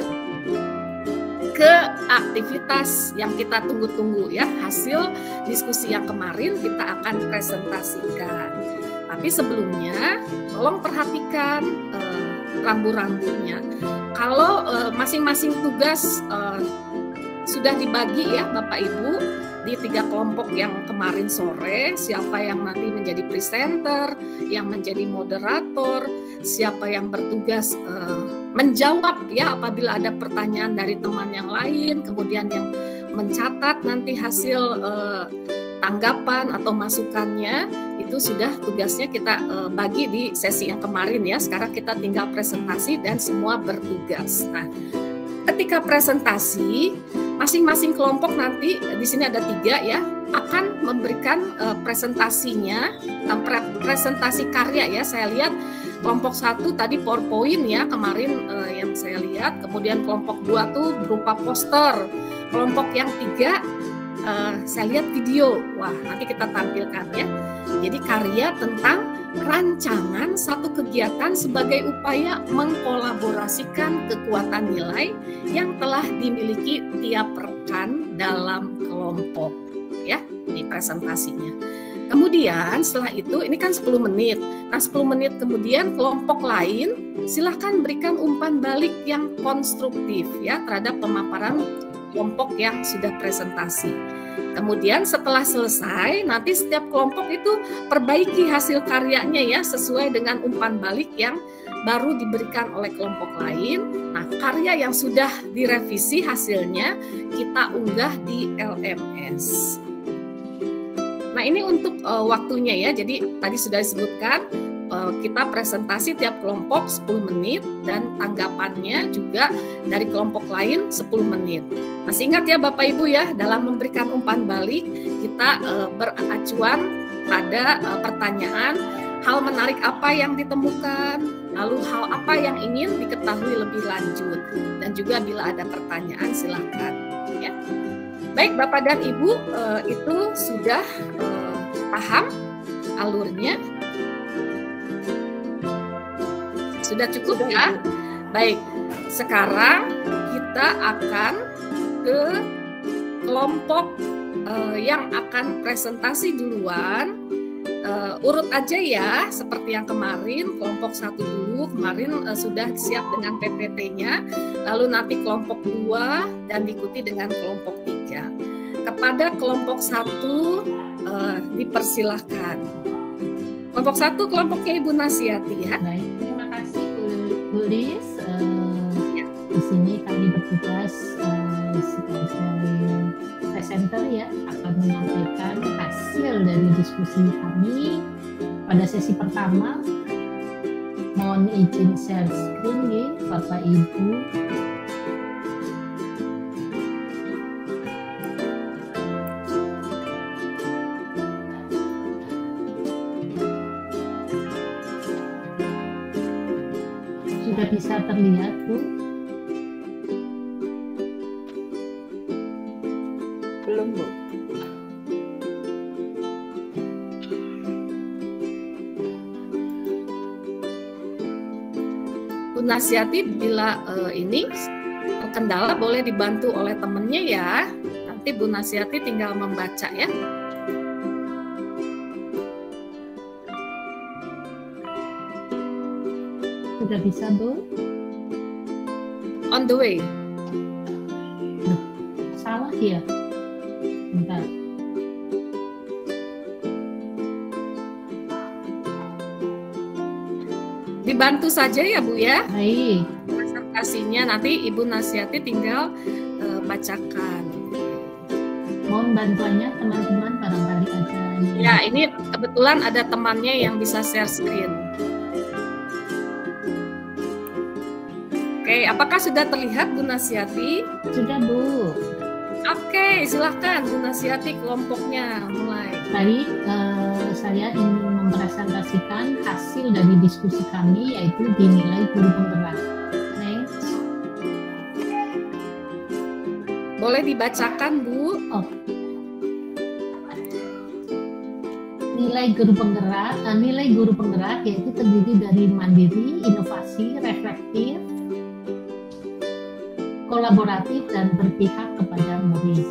Speaker 1: ke aktivitas yang kita tunggu-tunggu ya. Hasil diskusi yang kemarin kita akan presentasikan. Tapi sebelumnya, tolong perhatikan rambu-rambunya. Kalau masing-masing tugas sudah dibagi ya Bapak Ibu di 3 kelompok yang kemarin sore, siapa yang nanti menjadi presenter, yang menjadi moderator, siapa yang bertugas menjawab ya apabila ada pertanyaan dari teman yang lain, kemudian yang mencatat nanti hasil tanggapan atau masukannya, itu sudah tugasnya kita bagi di sesi yang kemarin ya. Sekarang kita tinggal presentasi dan semua bertugas. Nah, ketika presentasi, masing-masing kelompok nanti di sini ada 3 ya, akan memberikan presentasinya, presentasi karya ya. Saya lihat kelompok 1 tadi PowerPoint ya kemarin yang saya lihat, kemudian kelompok 2 tuh berupa poster, kelompok yang 3 saya lihat video. Wah, nanti kita tampilkan ya. Jadi karya tentang rancangan satu kegiatan sebagai upaya mengkolaborasikan kekuatan nilai yang telah dimiliki tiap rekan dalam kelompok ya. Ini presentasinya. Kemudian setelah itu ini kan 10 menit. Nah 10 menit kemudian kelompok lain silahkan berikan umpan balik yang konstruktif ya terhadap pemaparan kelompok yang sudah presentasi. Kemudian setelah selesai, nanti setiap kelompok itu perbaiki hasil karyanya ya sesuai dengan umpan balik yang baru diberikan oleh kelompok lain. Nah, karya yang sudah direvisi hasilnya kita unggah di LMS. Nah, ini untuk waktunya ya. Jadi tadi sudah disebutkan kita presentasi tiap kelompok 10 menit dan tanggapannya juga dari kelompok lain 10 menit. Masih ingat ya Bapak Ibu ya, dalam memberikan umpan balik kita beracuan pada pertanyaan hal menarik apa yang ditemukan, lalu hal apa yang ingin diketahui lebih lanjut, dan juga bila ada pertanyaan silakan ya. Baik Bapak dan Ibu, itu sudah paham alurnya? Sudah cukup ya? Baik, sekarang kita akan ke kelompok yang akan presentasi duluan. Urut aja ya, seperti yang kemarin, kelompok 1 dulu, kemarin sudah siap dengan PPT-nya, lalu nanti kelompok 2 dan diikuti dengan kelompok 3. Kepada kelompok 1 dipersilahkan. Kelompok 1 kelompoknya Ibu Nasiati ya.
Speaker 3: Baik, terima kasih Bu Lis. Di sini kami bertugas sebagai presenter ya, akan menyampaikan hasil dari diskusi kami pada sesi pertama. Mohon izin share screen ya Bapak Ibu. Sudah bisa terlihat Bu?
Speaker 2: Belum Bu.
Speaker 1: Bu Nasiati, bila ini terkendala boleh dibantu oleh temennya ya. Nanti Bu Nasiati tinggal membaca ya.
Speaker 3: Sudah bisa Bu?
Speaker 1: On the way.
Speaker 3: Salah ya? Bentar.
Speaker 1: Dibantu saja ya Bu ya.
Speaker 3: Baik.
Speaker 1: Presentasinya nanti Ibu Nasiati tinggal bacakan.
Speaker 3: Mohon bantuannya teman-teman, barangkali ada.
Speaker 1: Ya, ini kebetulan ada temannya yang bisa share screen. Oke, apakah sudah terlihat Bu Nasiati?
Speaker 3: Sudah Bu.
Speaker 1: Oke, silahkan Bu Nasiati, kelompoknya mulai.
Speaker 3: Baik, saya ingin mempresentasikan hasil dari diskusi kami, yaitu dinilai guru penggerak. Next.
Speaker 1: Boleh dibacakan Bu?
Speaker 3: Oh. Nilai guru penggerak yaitu terdiri dari mandiri, inovasi, reflektif, kolaboratif, dan berpihak kepada murid.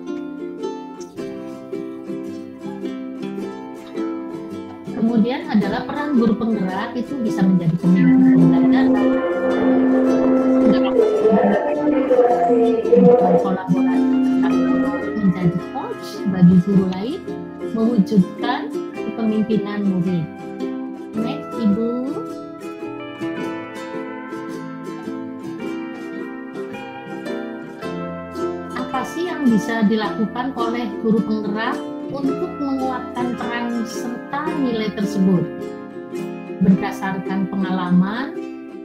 Speaker 3: Kemudian adalah peran guru penggerak itu bisa menjadi pemimpin pembelajaran, kolaborasi, menjadi coach bagi guru lain, mewujudkan kepemimpinan murid. Next, Ibu. Apa sih yang bisa dilakukan oleh guru penggerak untuk menguatkan peran serta nilai tersebut? Berdasarkan pengalaman,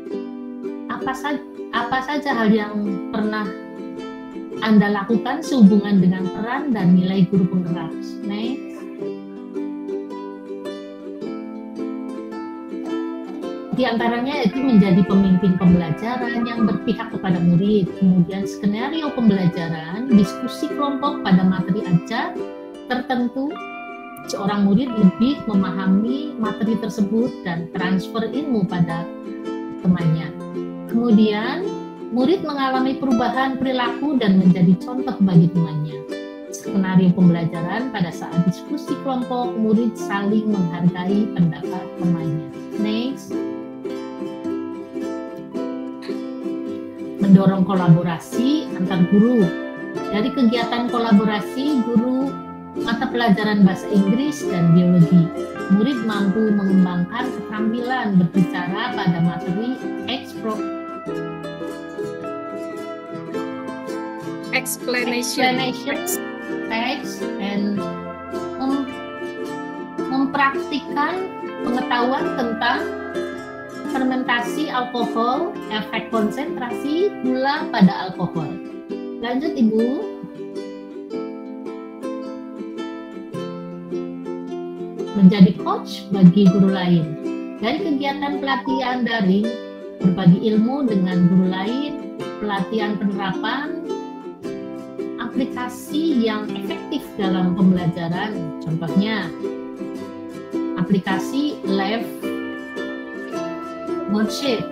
Speaker 3: apa saja hal yang pernah Anda lakukan sehubungan dengan peran dan nilai guru penggerak? Next. Di antaranya itu menjadi pemimpin pembelajaran yang berpihak kepada murid, kemudian skenario pembelajaran, diskusi kelompok pada materi ajar tertentu, seorang murid lebih memahami materi tersebut dan transfer ilmu pada temannya. Kemudian, murid mengalami perubahan perilaku dan menjadi contoh bagi temannya. Skenario pembelajaran pada saat diskusi kelompok, murid saling menghargai pendapat temannya. Next. Mendorong kolaborasi antar guru. Dari kegiatan kolaborasi, guru mata pelajaran bahasa Inggris dan biologi, murid mampu mengembangkan keterampilan berbicara pada materi explanation text, dan mempraktikkan pengetahuan tentang fermentasi alkohol, efek konsentrasi gula pada alkohol. Lanjut Ibu. Menjadi coach bagi guru lain. Dari kegiatan pelatihan daring, berbagi ilmu dengan guru lain, pelatihan penerapan, aplikasi yang efektif dalam pembelajaran, contohnya aplikasi Live Worksheet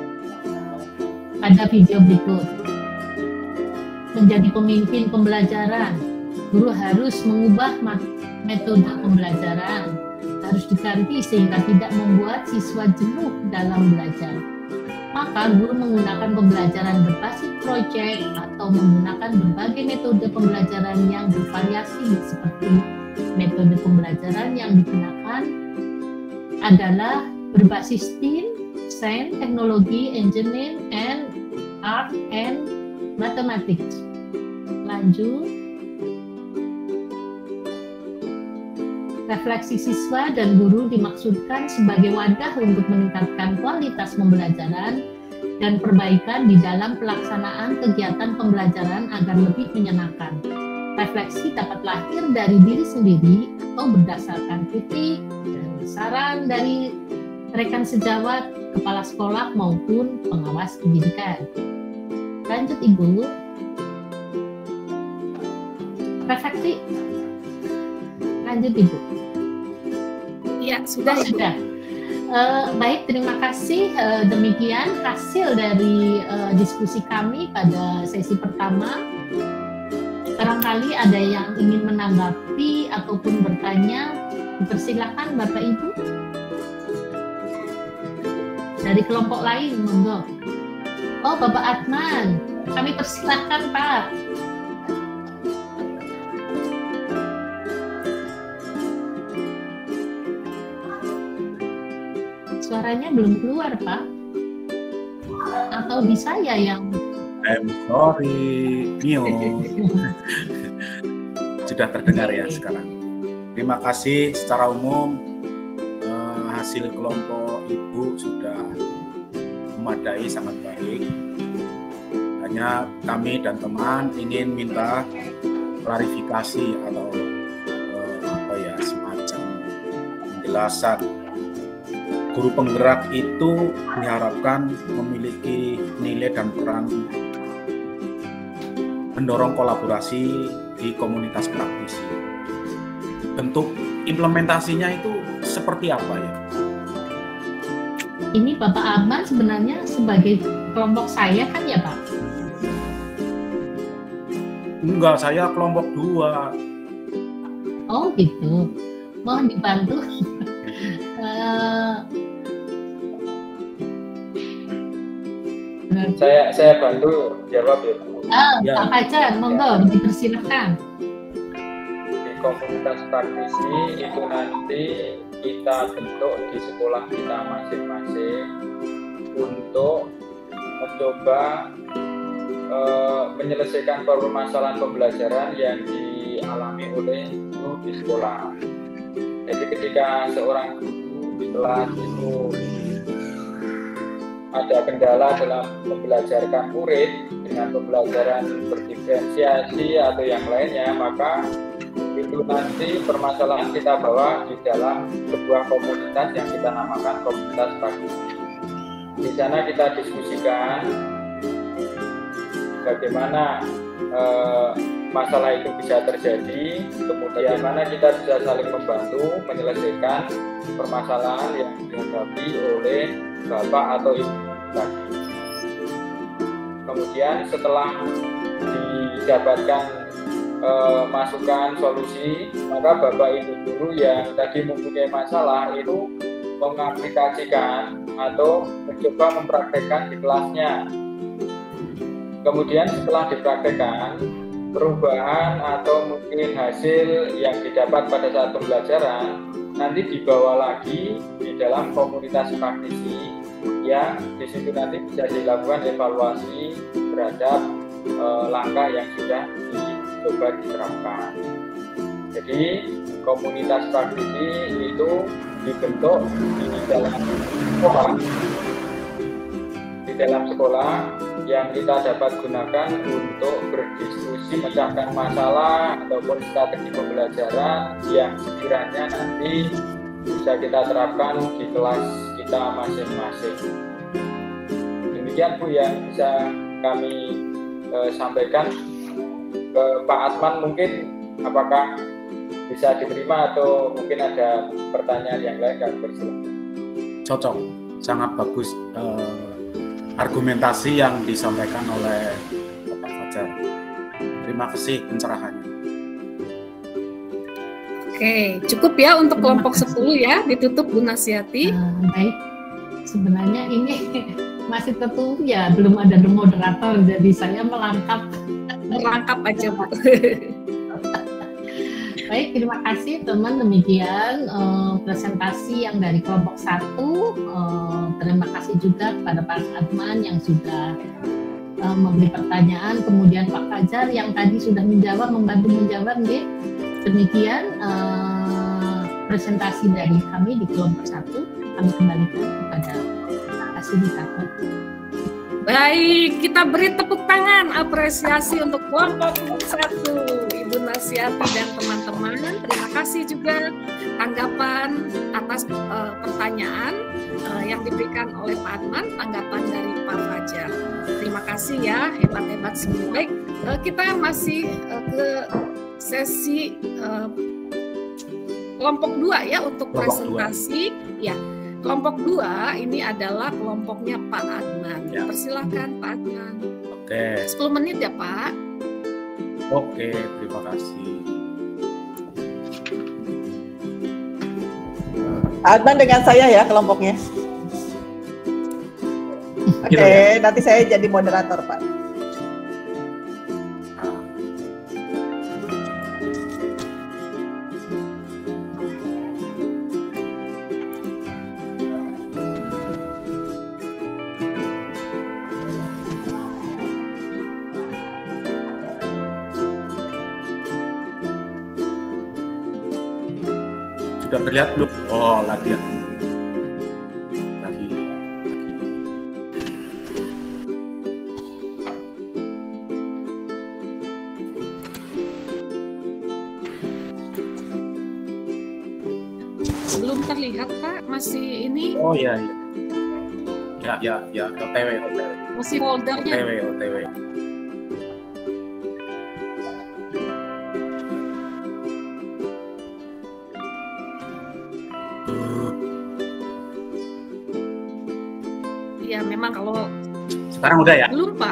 Speaker 3: pada video berikut. Menjadi pemimpin pembelajaran, guru harus mengubah metode pembelajaran, harus diganti sehingga tidak membuat siswa jenuh dalam belajar. Maka guru menggunakan pembelajaran berbasis proyek atau menggunakan berbagai metode pembelajaran yang bervariasi, seperti metode pembelajaran yang digunakan adalah berbasis STEAM, Science, Teknologi, Engineering, and Art and Mathematics. Lanjut. Refleksi siswa dan guru dimaksudkan sebagai wadah untuk meningkatkan kualitas pembelajaran dan perbaikan di dalam pelaksanaan kegiatan pembelajaran agar lebih menyenangkan. Refleksi dapat lahir dari diri sendiri atau berdasarkan kritik dan saran dari rekan sejawat, kepala sekolah maupun pengawas pendidikan. Lanjut Ibu. Refleksi. Lanjut Ibu.
Speaker 1: Ya, sudah.
Speaker 3: Baik, terima kasih. Demikian hasil dari diskusi kami pada sesi pertama. Barangkali ada yang ingin menanggapi ataupun bertanya, dipersilakan Bapak Ibu. Dari kelompok lain, monggo. Oh, Bapak Adnan, kami persilakan Pak. Suaranya belum keluar, Pak. Atau di saya yang...
Speaker 5: I'm sorry, Mio. Sudah terdengar ya sekarang. Terima kasih secara umum. Hasil kelompok Ibu sudah memadai, sangat baik. Hanya kami dan teman ingin minta klarifikasi atau semacam penjelasan. Guru penggerak itu diharapkan memiliki nilai dan peran mendorong kolaborasi di komunitas praktisi. Bentuk implementasinya itu seperti apa ya?
Speaker 3: Ini Bapak Ahmad sebenarnya sebagai kelompok saya kan ya Pak?
Speaker 5: Enggak, saya kelompok 2.
Speaker 3: Oh gitu, mohon dibantu.
Speaker 4: Saya bantu jawab ya Bu.
Speaker 5: Ya.
Speaker 3: Pak Fajar, monggo dipersilakan.
Speaker 4: Di komunitas praktisi itu nanti kita bentuk di sekolah kita masing-masing untuk mencoba menyelesaikan permasalahan pembelajaran yang dialami oleh guru di sekolah. Jadi ketika seorang guru di kelas itu ada kendala dalam membelajarkan murid dengan pembelajaran berdiferensiasi atau yang lainnya, maka itu nanti permasalahan kita bawa di dalam sebuah komunitas yang kita namakan komunitas praktisi. Di sana kita diskusikan bagaimana masalah itu bisa terjadi, kemudian bagaimana kita bisa saling membantu menyelesaikan permasalahan yang dihadapi oleh Bapak atau Ibu tadi. Kemudian setelah didapatkan masukan solusi, maka Bapak Ibu guru yang tadi mempunyai masalah itu mengaplikasikan atau mencoba mempraktekkan di kelasnya. Kemudian setelah dipraktekkan, perubahan atau mungkin hasil yang didapat pada saat pembelajaran nanti dibawa lagi di dalam komunitas praktisi yang di situ nanti bisa dilakukan evaluasi terhadap langkah yang sudah dicoba diterapkan. Jadi komunitas praktisi itu dibentuk di dalam sekolah yang kita dapat gunakan untuk berdiskusi, memecahkan masalah ataupun strategi pembelajaran yang sekiranya nanti bisa kita terapkan di kelas kita masing-masing. Demikian Bu yang bisa kami sampaikan. Ke Pak Adman mungkin apakah bisa diterima atau mungkin ada pertanyaan yang lain yang bersilakan.
Speaker 5: Cocok, sangat bagus argumentasi yang disampaikan oleh Bapak Fajar. Terima kasih pencerahannya.
Speaker 1: Oke, cukup ya untuk kelompok 10 ya, ditutup Bu Nasyati.
Speaker 3: Baik, sebenarnya ini masih tertutup ya, belum ada moderator, jadi saya merangkap aja Bu. Baik, terima kasih teman, demikian presentasi yang dari kelompok 1. Terima kasih juga kepada Pak Adman yang sudah memberi pertanyaan, kemudian Pak Fajar yang tadi sudah membantu menjawab. Demikian presentasi dari kami di kelompok 1. Kami kembalikan kepada fasilitator.
Speaker 1: Baik, kita beri tepuk tangan apresiasi untuk kelompok 1, Ibu Nasyati dan teman-teman. Terima kasih juga tanggapan atas pertanyaan yang diberikan oleh Pak Adman, tanggapan dari Pak Fajar. Terima kasih ya, hebat-hebat semua. Baik, kita masih ke sesi kelompok 2 ya untuk presentasi. Ya. Kelompok 2 ini adalah kelompoknya Pak Adman. Ya. Persilahkan Pak Adman.
Speaker 5: Oke.
Speaker 1: 10 menit ya Pak.
Speaker 5: Oke, terima kasih.
Speaker 2: Adman dengan saya ya kelompoknya. Oke, ya? Nanti saya jadi moderator Pak.
Speaker 5: Sudah terlihat belum? Oh, lagi.
Speaker 1: Belum terlihat Pak, masih ini.
Speaker 5: Oh iya. Ya, OTW.
Speaker 1: Masih foldernya.
Speaker 5: OTW.
Speaker 1: Ya memang kalau
Speaker 5: sekarang udah ya?
Speaker 1: Belum Pak.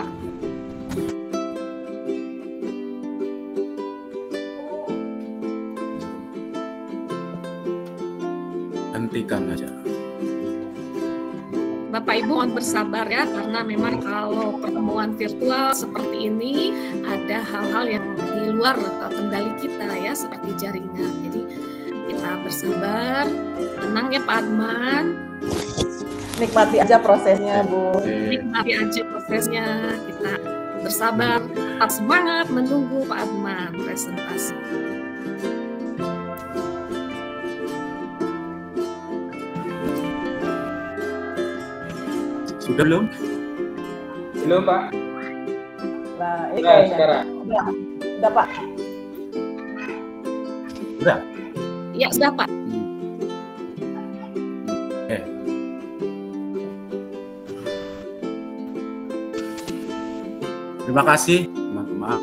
Speaker 5: Hentikan aja.
Speaker 1: Bapak Ibu mohon bersabar ya, karena memang kalau pertemuan virtual seperti ini ada hal-hal yang di luar kendali kita ya, seperti jaringan. Jadi kita bersabar, tenang ya Pak Adman.
Speaker 2: Nikmati aja prosesnya Bu.
Speaker 1: Nikmati aja prosesnya, kita bersabar, tetap semangat menunggu Pak Adman presentasi.
Speaker 5: Sudah belum?
Speaker 4: Belum Pak.
Speaker 2: Nah, ini
Speaker 4: Nah, sekarang.
Speaker 2: Udah Pak.
Speaker 5: Udah?
Speaker 1: Ya sudah Pak.
Speaker 5: Terima kasih teman-teman.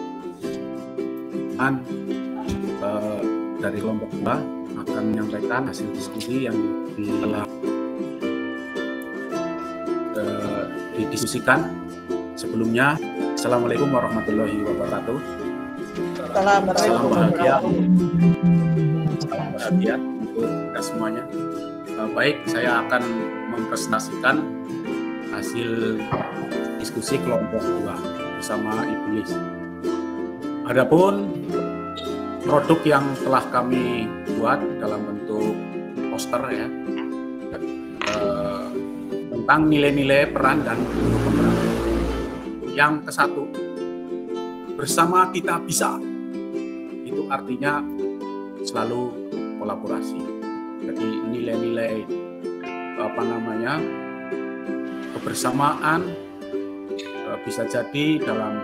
Speaker 5: Dari kelompok 2 akan menyampaikan hasil diskusi yang didiskusikan sebelumnya. Assalamualaikum warahmatullahi wabarakatuh.
Speaker 2: Salam
Speaker 5: bahagia untuk kita semuanya. Baik, saya akan mempresentasikan hasil diskusi kelompok 2 bersama Ibu Lis. Adapun produk yang telah kami buat dalam bentuk poster ya, tentang nilai-nilai peran dan pemeran. Yang ke-1, bersama kita bisa. Itu artinya selalu kolaborasi. Jadi nilai-nilai kebersamaan bisa jadi dalam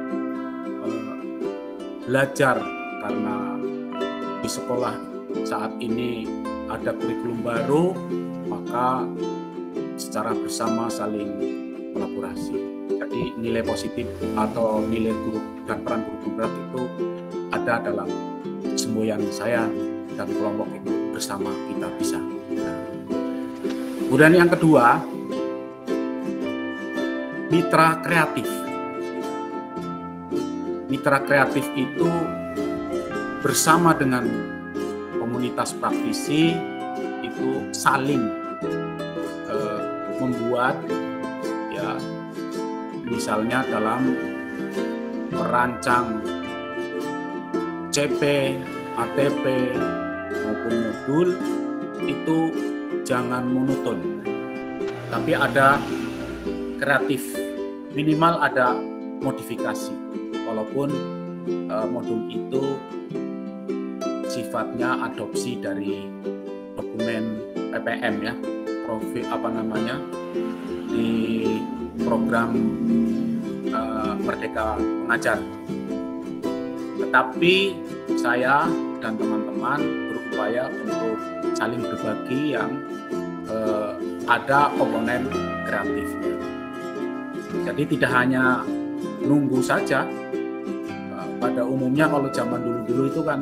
Speaker 5: belajar, karena di sekolah saat ini ada kurikulum baru, maka secara bersama saling kolaborasi. Jadi nilai positif atau nilai guru dan peran guru penggerak itu ada dalam semboyan saya dan kelompok itu, bersama kita bisa. Kemudian yang kedua, mitra kreatif. Mitra kreatif itu bersama dengan komunitas praktisi itu saling membuat, ya, misalnya dalam merancang CP, ATP maupun modul itu jangan monoton, tapi ada kreatif, minimal ada modifikasi, walaupun modul itu sifatnya adopsi dari dokumen PPM, ya, di program Merdeka Mengajar. Tetapi saya dan teman-teman berupaya untuk saling berbagi yang ada komponen kreatifnya. Jadi tidak hanya nunggu saja. Pada umumnya kalau zaman dulu-dulu itu kan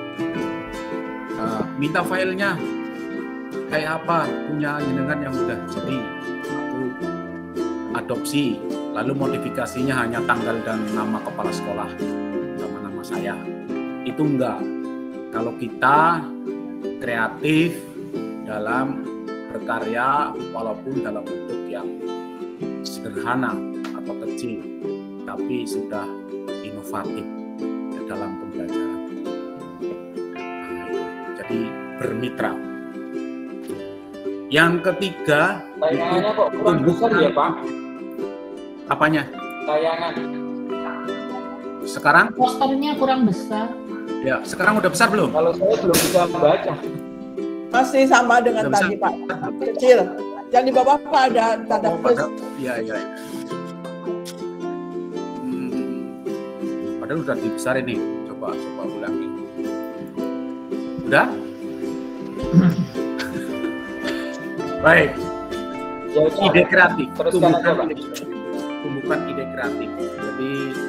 Speaker 5: minta filenya kayak apa, punya jenengan yang udah jadi, aku adopsi, lalu modifikasinya hanya tanggal dan nama kepala sekolah sama nama saya. Itu enggak. Kalau kita kreatif dalam berkarya, walaupun dalam bentuk yang sederhana atau kecil, tapi sudah inovatif dalam pembelajaran. Jadi bermitra. Yang ketiga,
Speaker 4: tayangannya kok kurang besar ya, Pak?
Speaker 5: Apanya?
Speaker 4: Tayangan.
Speaker 5: Sekarang?
Speaker 3: Posternya kurang besar.
Speaker 5: Ya, sekarang udah besar belum?
Speaker 4: Kalau saya belum bisa membaca.
Speaker 2: Masih sama dengan
Speaker 5: Udah
Speaker 2: tadi,
Speaker 5: besar.
Speaker 2: Pak. Kecil. Yang di bawah Pak ada tanda plus.
Speaker 5: Iya. Padahal udah dibesarin nih. Coba ulangi. Udah? Baik.
Speaker 4: Ya,
Speaker 5: Ide kreatif.
Speaker 4: Teruskan aja, Pak.
Speaker 5: Tumbuhkan ide kreatif. Jadi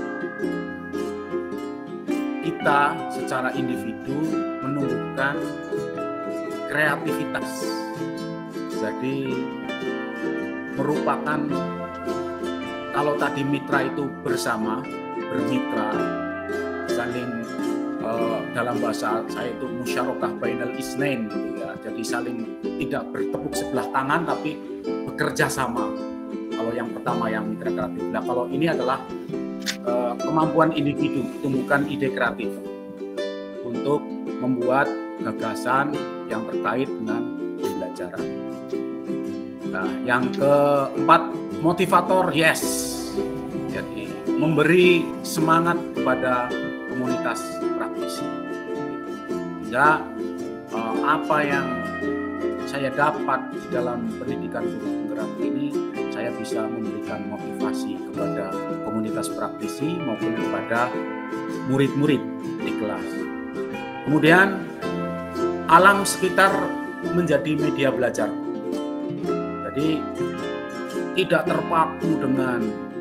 Speaker 5: kita secara individu menumbuhkan kreativitas. Jadi merupakan, kalau tadi mitra itu bersama, bermitra, saling dalam bahasa saya itu musyarakah bainal isnain, gitu ya. Jadi saling tidak bertepuk sebelah tangan tapi bekerja sama. Kalau yang pertama yang mitra kreatif. Nah, kalau ini adalah kemampuan individu tumbuhkan ide kreatif untuk membuat gagasan yang terkait dengan pembelajaran. Nah, yang keempat, motivator, yes. Jadi memberi semangat kepada komunitas praktisi. Sehingga apa yang saya dapat di dalam pendidikan guru penggerak ini, saya bisa memberikan motivasi kepada komunitas praktisi maupun kepada murid-murid di kelas. Kemudian alam sekitar menjadi media belajar. Jadi tidak terpaku dengan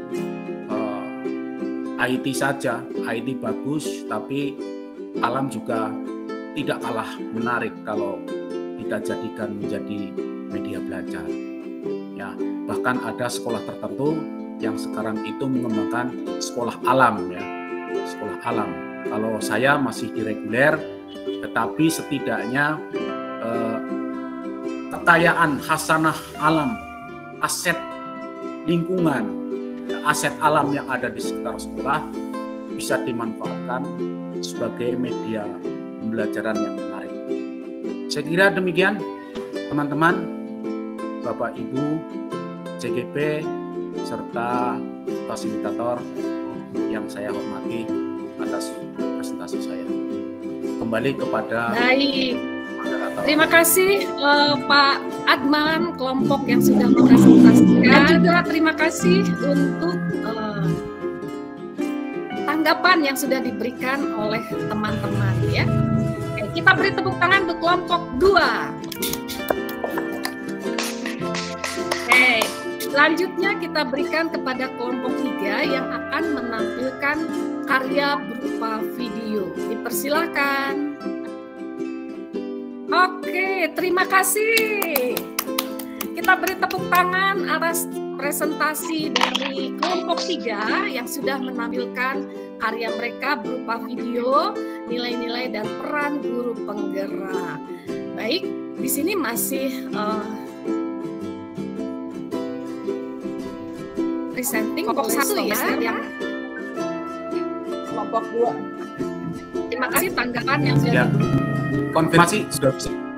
Speaker 5: IT saja. IT bagus, tapi alam juga tidak kalah menarik kalau kita jadikan menjadi media belajar. Ya, bahkan ada sekolah tertentu yang sekarang itu mengembangkan sekolah alam, ya, sekolah alam. Kalau saya masih di reguler, tetapi setidaknya kekayaan hasanah alam, aset lingkungan, aset alam yang ada di sekitar sekolah bisa dimanfaatkan sebagai media pembelajaran yang menarik. Saya kira demikian, teman-teman, Bapak Ibu, CGP, serta fasilitator yang saya hormati atas presentasi saya. Kembali kepada
Speaker 1: Baik. Terima kasih Pak Adman, kelompok yang sudah mempresentasikan. Dan juga terima kasih untuk tanggapan yang sudah diberikan oleh teman-teman ya. Oke, kita beri tepuk tangan untuk kelompok 2. Oke, selanjutnya kita berikan kepada kelompok 3 yang akan menampilkan karya berupa video. Dipersilakan. Oke, terima kasih. Kita beri tepuk tangan atas presentasi dari kelompok 3 yang sudah menampilkan karya mereka berupa video, nilai-nilai dan peran guru penggerak. Baik, di sini masih presenting kelompok 1 ya, yang
Speaker 2: Kelompok 2.
Speaker 1: terima kasih tanggapan yang sudah
Speaker 5: Konfirmasi sudah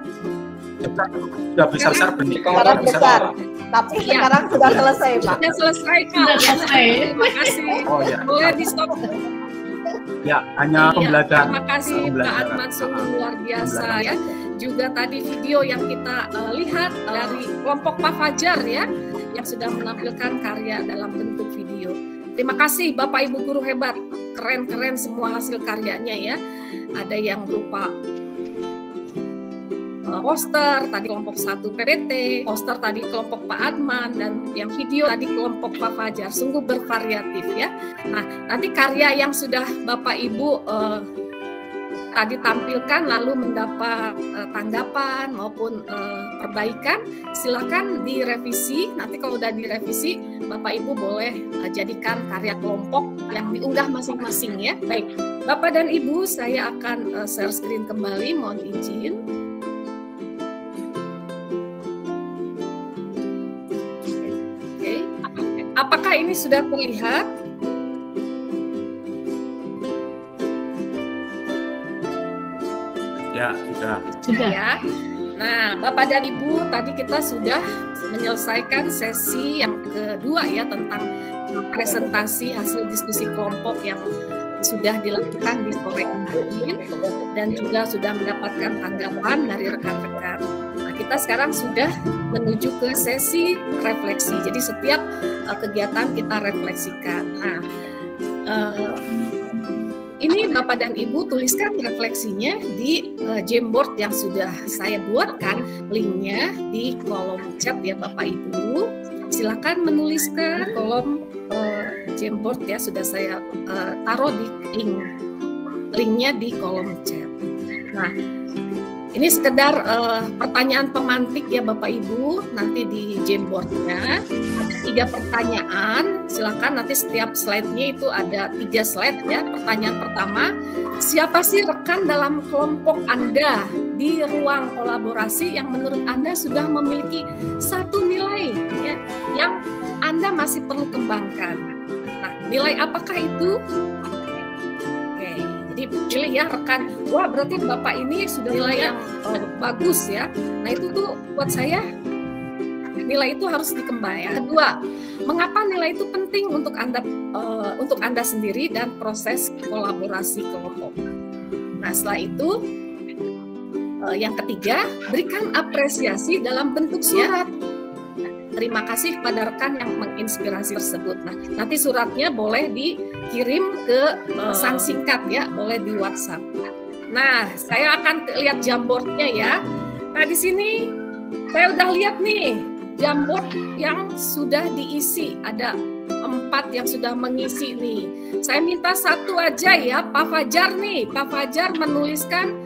Speaker 5: besar benih.
Speaker 2: Sekarang besar. Tapi sekarang sudah selesai, Pak.
Speaker 1: Sudah selesai, Pak.
Speaker 3: Sudah selesai.
Speaker 1: Terima kasih.
Speaker 5: Oh ya.
Speaker 1: Boleh di stop.
Speaker 5: Ya, hanya pembelajaran.
Speaker 1: Terima kasih Pak Adman, sungguh luar biasa ya. Juga tadi video yang kita lihat dari kelompok Pak Fajar ya, yang sudah menampilkan karya dalam bentuk video. Terima kasih Bapak Ibu guru hebat, keren-keren semua hasil karyanya ya. Ada yang berupa poster tadi kelompok 1 PPT, poster tadi kelompok Pak Adman, dan yang video tadi kelompok Pak Fajar. Sungguh bervariatif ya. Nah, nanti karya yang sudah Bapak Ibu tadi tampilkan lalu mendapat tanggapan maupun perbaikan, silakan direvisi. Nanti kalau udah direvisi, Bapak Ibu boleh jadikan karya kelompok yang diunggah masing-masing ya. Baik, Bapak dan Ibu, saya akan share screen kembali, mohon izin. Apakah ini sudah terlihat?
Speaker 5: Ya, sudah.
Speaker 3: Sudah.
Speaker 1: Ya. Nah, Bapak dan Ibu, tadi kita sudah menyelesaikan sesi yang kedua ya, tentang presentasi hasil diskusi kelompok yang sudah dilakukan di sore kemarin dan juga sudah mendapatkan tanggapan dari rekan-rekan. Nah, kita sekarang sudah menuju ke sesi refleksi. Jadi setiap kegiatan kita refleksikan. Nah, ini Bapak dan Ibu tuliskan refleksinya di Jamboard yang sudah saya buatkan, linknya di kolom chat ya Bapak Ibu. Silakan menuliskan kolom Jamboard ya, sudah saya taruh di linknya di kolom chat. Nah, ini sekedar pertanyaan pemantik ya Bapak Ibu, nanti di Jamboardnya 3 pertanyaan. Silakan nanti setiap slide-nya itu ada 3 slide ya. Pertanyaan pertama, siapa sih rekan dalam kelompok Anda di ruang kolaborasi yang menurut Anda sudah memiliki satu nilai ya, yang Anda masih perlu kembangkan? Nah, nilai apakah itu? Oke, jadi pilih ya rekan. Wah, berarti Bapak ini sudah nilai yang bagus ya. Nah, itu tuh buat saya nilai itu harus dikembangkan. Kedua, mengapa nilai itu penting untuk Anda sendiri dan proses kolaborasi kelompok. Nah, setelah itu yang ketiga, berikan apresiasi dalam bentuk surat. Terima kasih pada rekan yang menginspirasi tersebut. Nah, nanti suratnya boleh dikirim ke pesan singkat ya, boleh di WhatsApp. Nah, saya akan lihat Jamboardnya ya. Nah, di sini saya udah lihat nih Jamboard yang sudah diisi, ada 4 yang sudah mengisi nih. Saya minta 1 aja ya, Pak Fajar nih. Pak Fajar menuliskan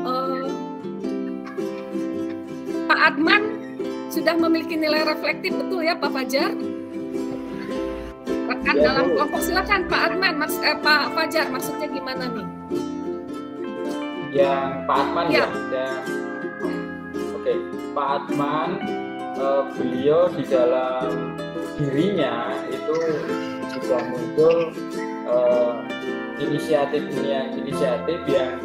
Speaker 1: Pak Adman sudah memiliki nilai reflektif, betul ya Pak Fajar? Rekan ya, dalam kelompok, silakan Pak Adman, Pak Fajar, maksudnya gimana nih?
Speaker 4: Yang Pak Adman
Speaker 1: ya?
Speaker 4: Oke, Pak Adman, beliau di dalam dirinya itu juga muncul inisiatif yang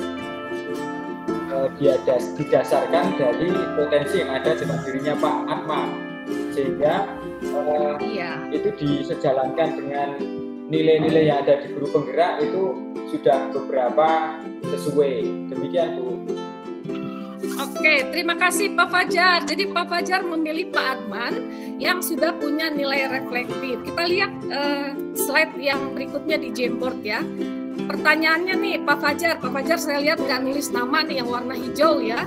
Speaker 4: didasarkan dari potensi yang ada dalam dirinya Pak Adman, sehingga itu disejalankan dengan nilai-nilai yang ada di guru penggerak itu sudah beberapa sesuai. Demikian Bu.
Speaker 1: Oke, terima kasih Pak Fajar. Jadi Pak Fajar memilih Pak Adman yang sudah punya nilai reflektif. Kita lihat slide yang berikutnya di Jamboard ya. Pertanyaannya nih Pak Fajar saya lihat nggak nulis nama nih yang warna hijau ya.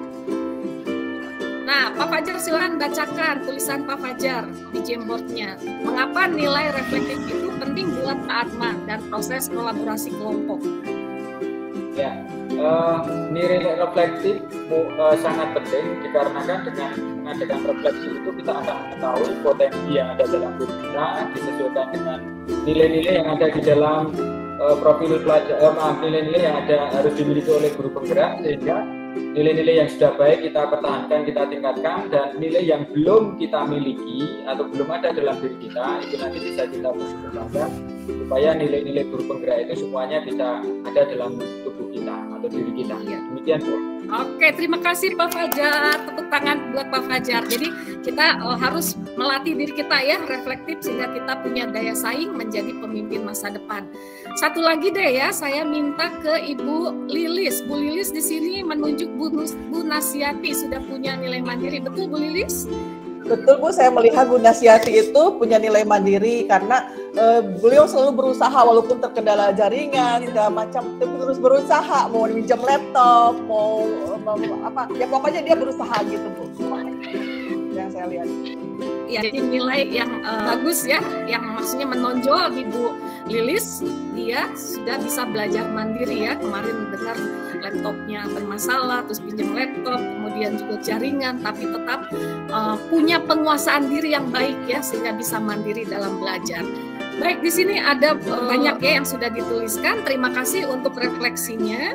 Speaker 1: Nah, Pak Fajar silahkan bacakan tulisan Pak Fajar di Jamboardnya. Mengapa nilai reflektif itu penting buat Pak Adman dan proses kolaborasi kelompok?
Speaker 4: Ya, nilai reflektif sangat penting dikarenakan dengan mengadakan refleksi itu kita akan mengetahui potensi yang ada dalam diri kita disesuaikan dengan nilai-nilai yang ada di dalam profil pelajar, nilai-nilai yang harus dimiliki oleh guru penggerak, sehingga nilai-nilai yang sudah baik kita pertahankan, kita tingkatkan, dan nilai yang belum kita miliki atau belum ada dalam diri kita itu nanti bisa kita kembangkan supaya nilai-nilai guru penggerak itu semuanya bisa ada dalam tubuh kita atau diri kita. Demikian Bu.
Speaker 1: Oke, terima kasih Pak Fajar. Tepuk tangan buat Pak Fajar. Jadi kita harus melatih diri kita ya reflektif sehingga kita punya daya saing menjadi pemimpin masa depan. Satu lagi deh ya, saya minta ke Ibu Lilis. Bu Lilis di sini menunjuk Bu Nasiati sudah punya nilai mandiri. Betul Bu Lilis?
Speaker 2: Betul Bu, saya melihat Bu Nasiati itu punya nilai mandiri karena beliau selalu berusaha walaupun terkendala jaringan segala macam, terus berusaha mau minjam laptop, mau apa ya pokoknya dia berusaha gitu Bu. Yang saya lihat.
Speaker 1: Ya, jadi nilai yang bagus ya, yang maksudnya menonjol di Bu Lilis, dia sudah bisa belajar mandiri ya. Kemarin dengar laptopnya bermasalah, terus pinjam laptop, kemudian juga jaringan, tapi tetap punya penguasaan diri yang baik ya, sehingga bisa mandiri dalam belajar. Baik, di sini ada banyak ya yang sudah dituliskan. Terima kasih untuk refleksinya.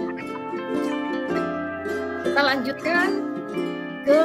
Speaker 1: Kita lanjutkan ke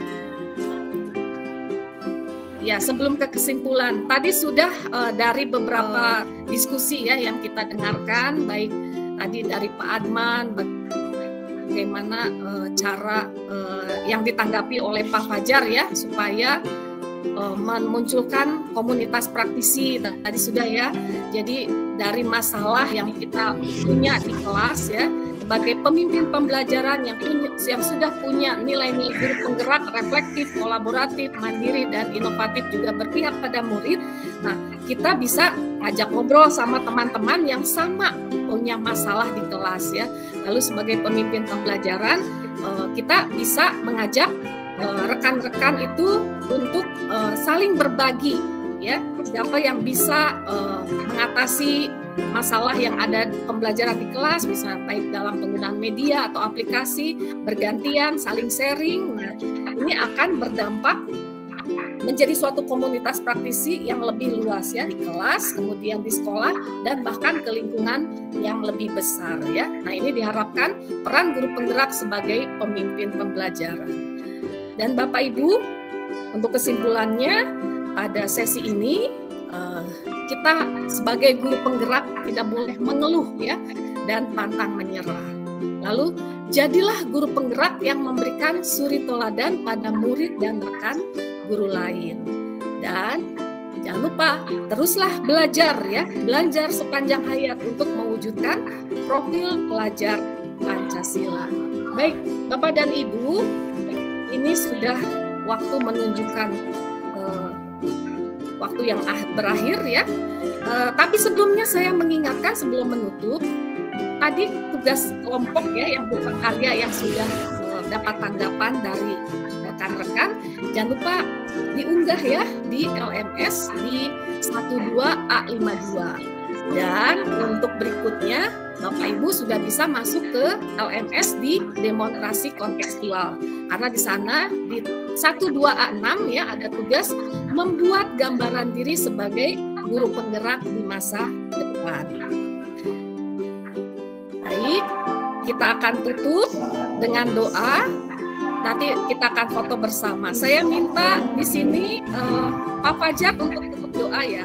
Speaker 1: ya, sebelum ke kesimpulan, tadi sudah dari beberapa diskusi ya yang kita dengarkan, baik tadi dari Pak Adman, bagaimana cara yang ditanggapi oleh Pak Fajar ya, supaya memunculkan komunitas praktisi, tadi sudah ya. Jadi dari masalah yang kita punya di kelas ya, sebagai pemimpin pembelajaran yang sudah punya nilai-nilai guru penggerak, reflektif, kolaboratif, mandiri, dan inovatif juga berpihak pada murid. Nah, kita bisa ngajak ngobrol sama teman-teman yang sama punya masalah di kelas ya. Lalu sebagai pemimpin pembelajaran, kita bisa mengajak rekan-rekan itu untuk saling berbagi ya, siapa yang bisa mengatasi masalah yang ada pembelajaran di kelas, misalnya baik dalam penggunaan media atau aplikasi, bergantian, saling sharing. Nah, ini akan berdampak menjadi suatu komunitas praktisi yang lebih luas ya, di kelas, kemudian di sekolah, dan bahkan ke lingkungan yang lebih besar ya. Nah, ini diharapkan peran guru penggerak sebagai pemimpin pembelajaran. Dan Bapak Ibu, untuk kesimpulannya pada sesi ini, kita sebagai guru penggerak tidak boleh mengeluh ya dan pantang menyerah. Lalu jadilah guru penggerak yang memberikan suri teladan pada murid dan rekan guru lain. Dan jangan lupa teruslah belajar ya, belajar sepanjang hayat untuk mewujudkan profil pelajar Pancasila. Baik, Bapak dan Ibu, ini sudah waktu menunjukkan waktu yang berakhir ya. Tapi sebelumnya saya mengingatkan sebelum menutup, tadi tugas kelompok ya yang berkarya yang sudah dapat tanggapan dari rekan-rekan, jangan lupa diunggah ya di LMS di 12A52. Dan untuk berikutnya Bapak Ibu sudah bisa masuk ke LMS di demonstrasi kontekstual, karena di sana di 12A6 ya ada tugas membuat gambaran diri sebagai guru penggerak di masa depan. Baik, kita akan tutup dengan doa. Nanti kita akan foto bersama. Saya minta di sini Pak Fajar untuk tutup doa ya.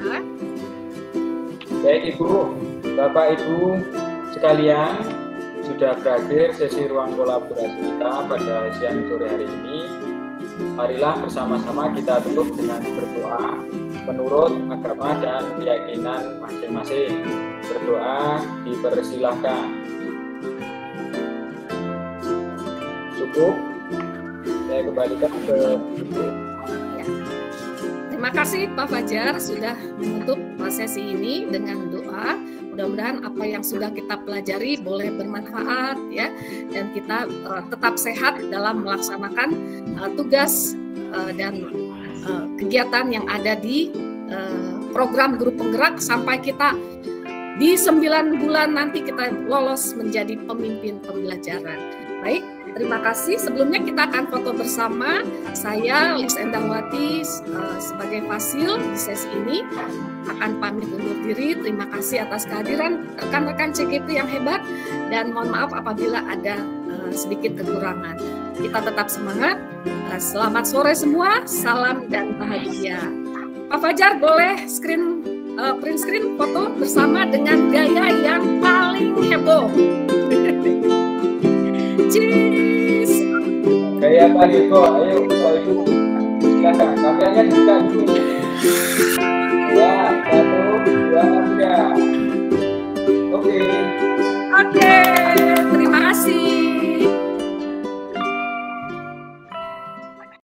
Speaker 4: Baik Ibu, Bapak Ibu sekalian, sudah berakhir sesi ruang kolaborasi kita pada siang sore hari ini. Marilah bersama-sama kita tutup dengan berdoa menurut agama dan keyakinan masing-masing. Berdoa dipersilahkan. cukup. Saya kembalikan ke Ibu.
Speaker 1: Ya. Terima kasih Pak Fajar sudah menutup sesi ini dengan doa. Mudah-mudahan apa yang sudah kita pelajari boleh bermanfaat ya, dan kita tetap sehat dalam melaksanakan tugas dan kegiatan yang ada di program Guru Penggerak sampai kita di 9 bulan nanti kita lolos menjadi pemimpin pembelajaran. Baik, terima kasih. Sebelumnya kita akan foto bersama. Saya Lis Endangwati sebagai fasil di sesi ini akan pamit undur diri. Terima kasih atas kehadiran rekan-rekan CGP yang hebat dan mohon maaf apabila ada sedikit kekurangan. Kita tetap semangat. Selamat sore semua. Salam dan bahagia. Pak Fajar boleh print screen foto bersama dengan gaya yang paling heboh. Cheers.
Speaker 4: Gaya tadi kok, ayo kalau itu silakan. Kameranya juga dulu. 2, 1, 2, 3. Oke.
Speaker 1: Oke, terima kasih.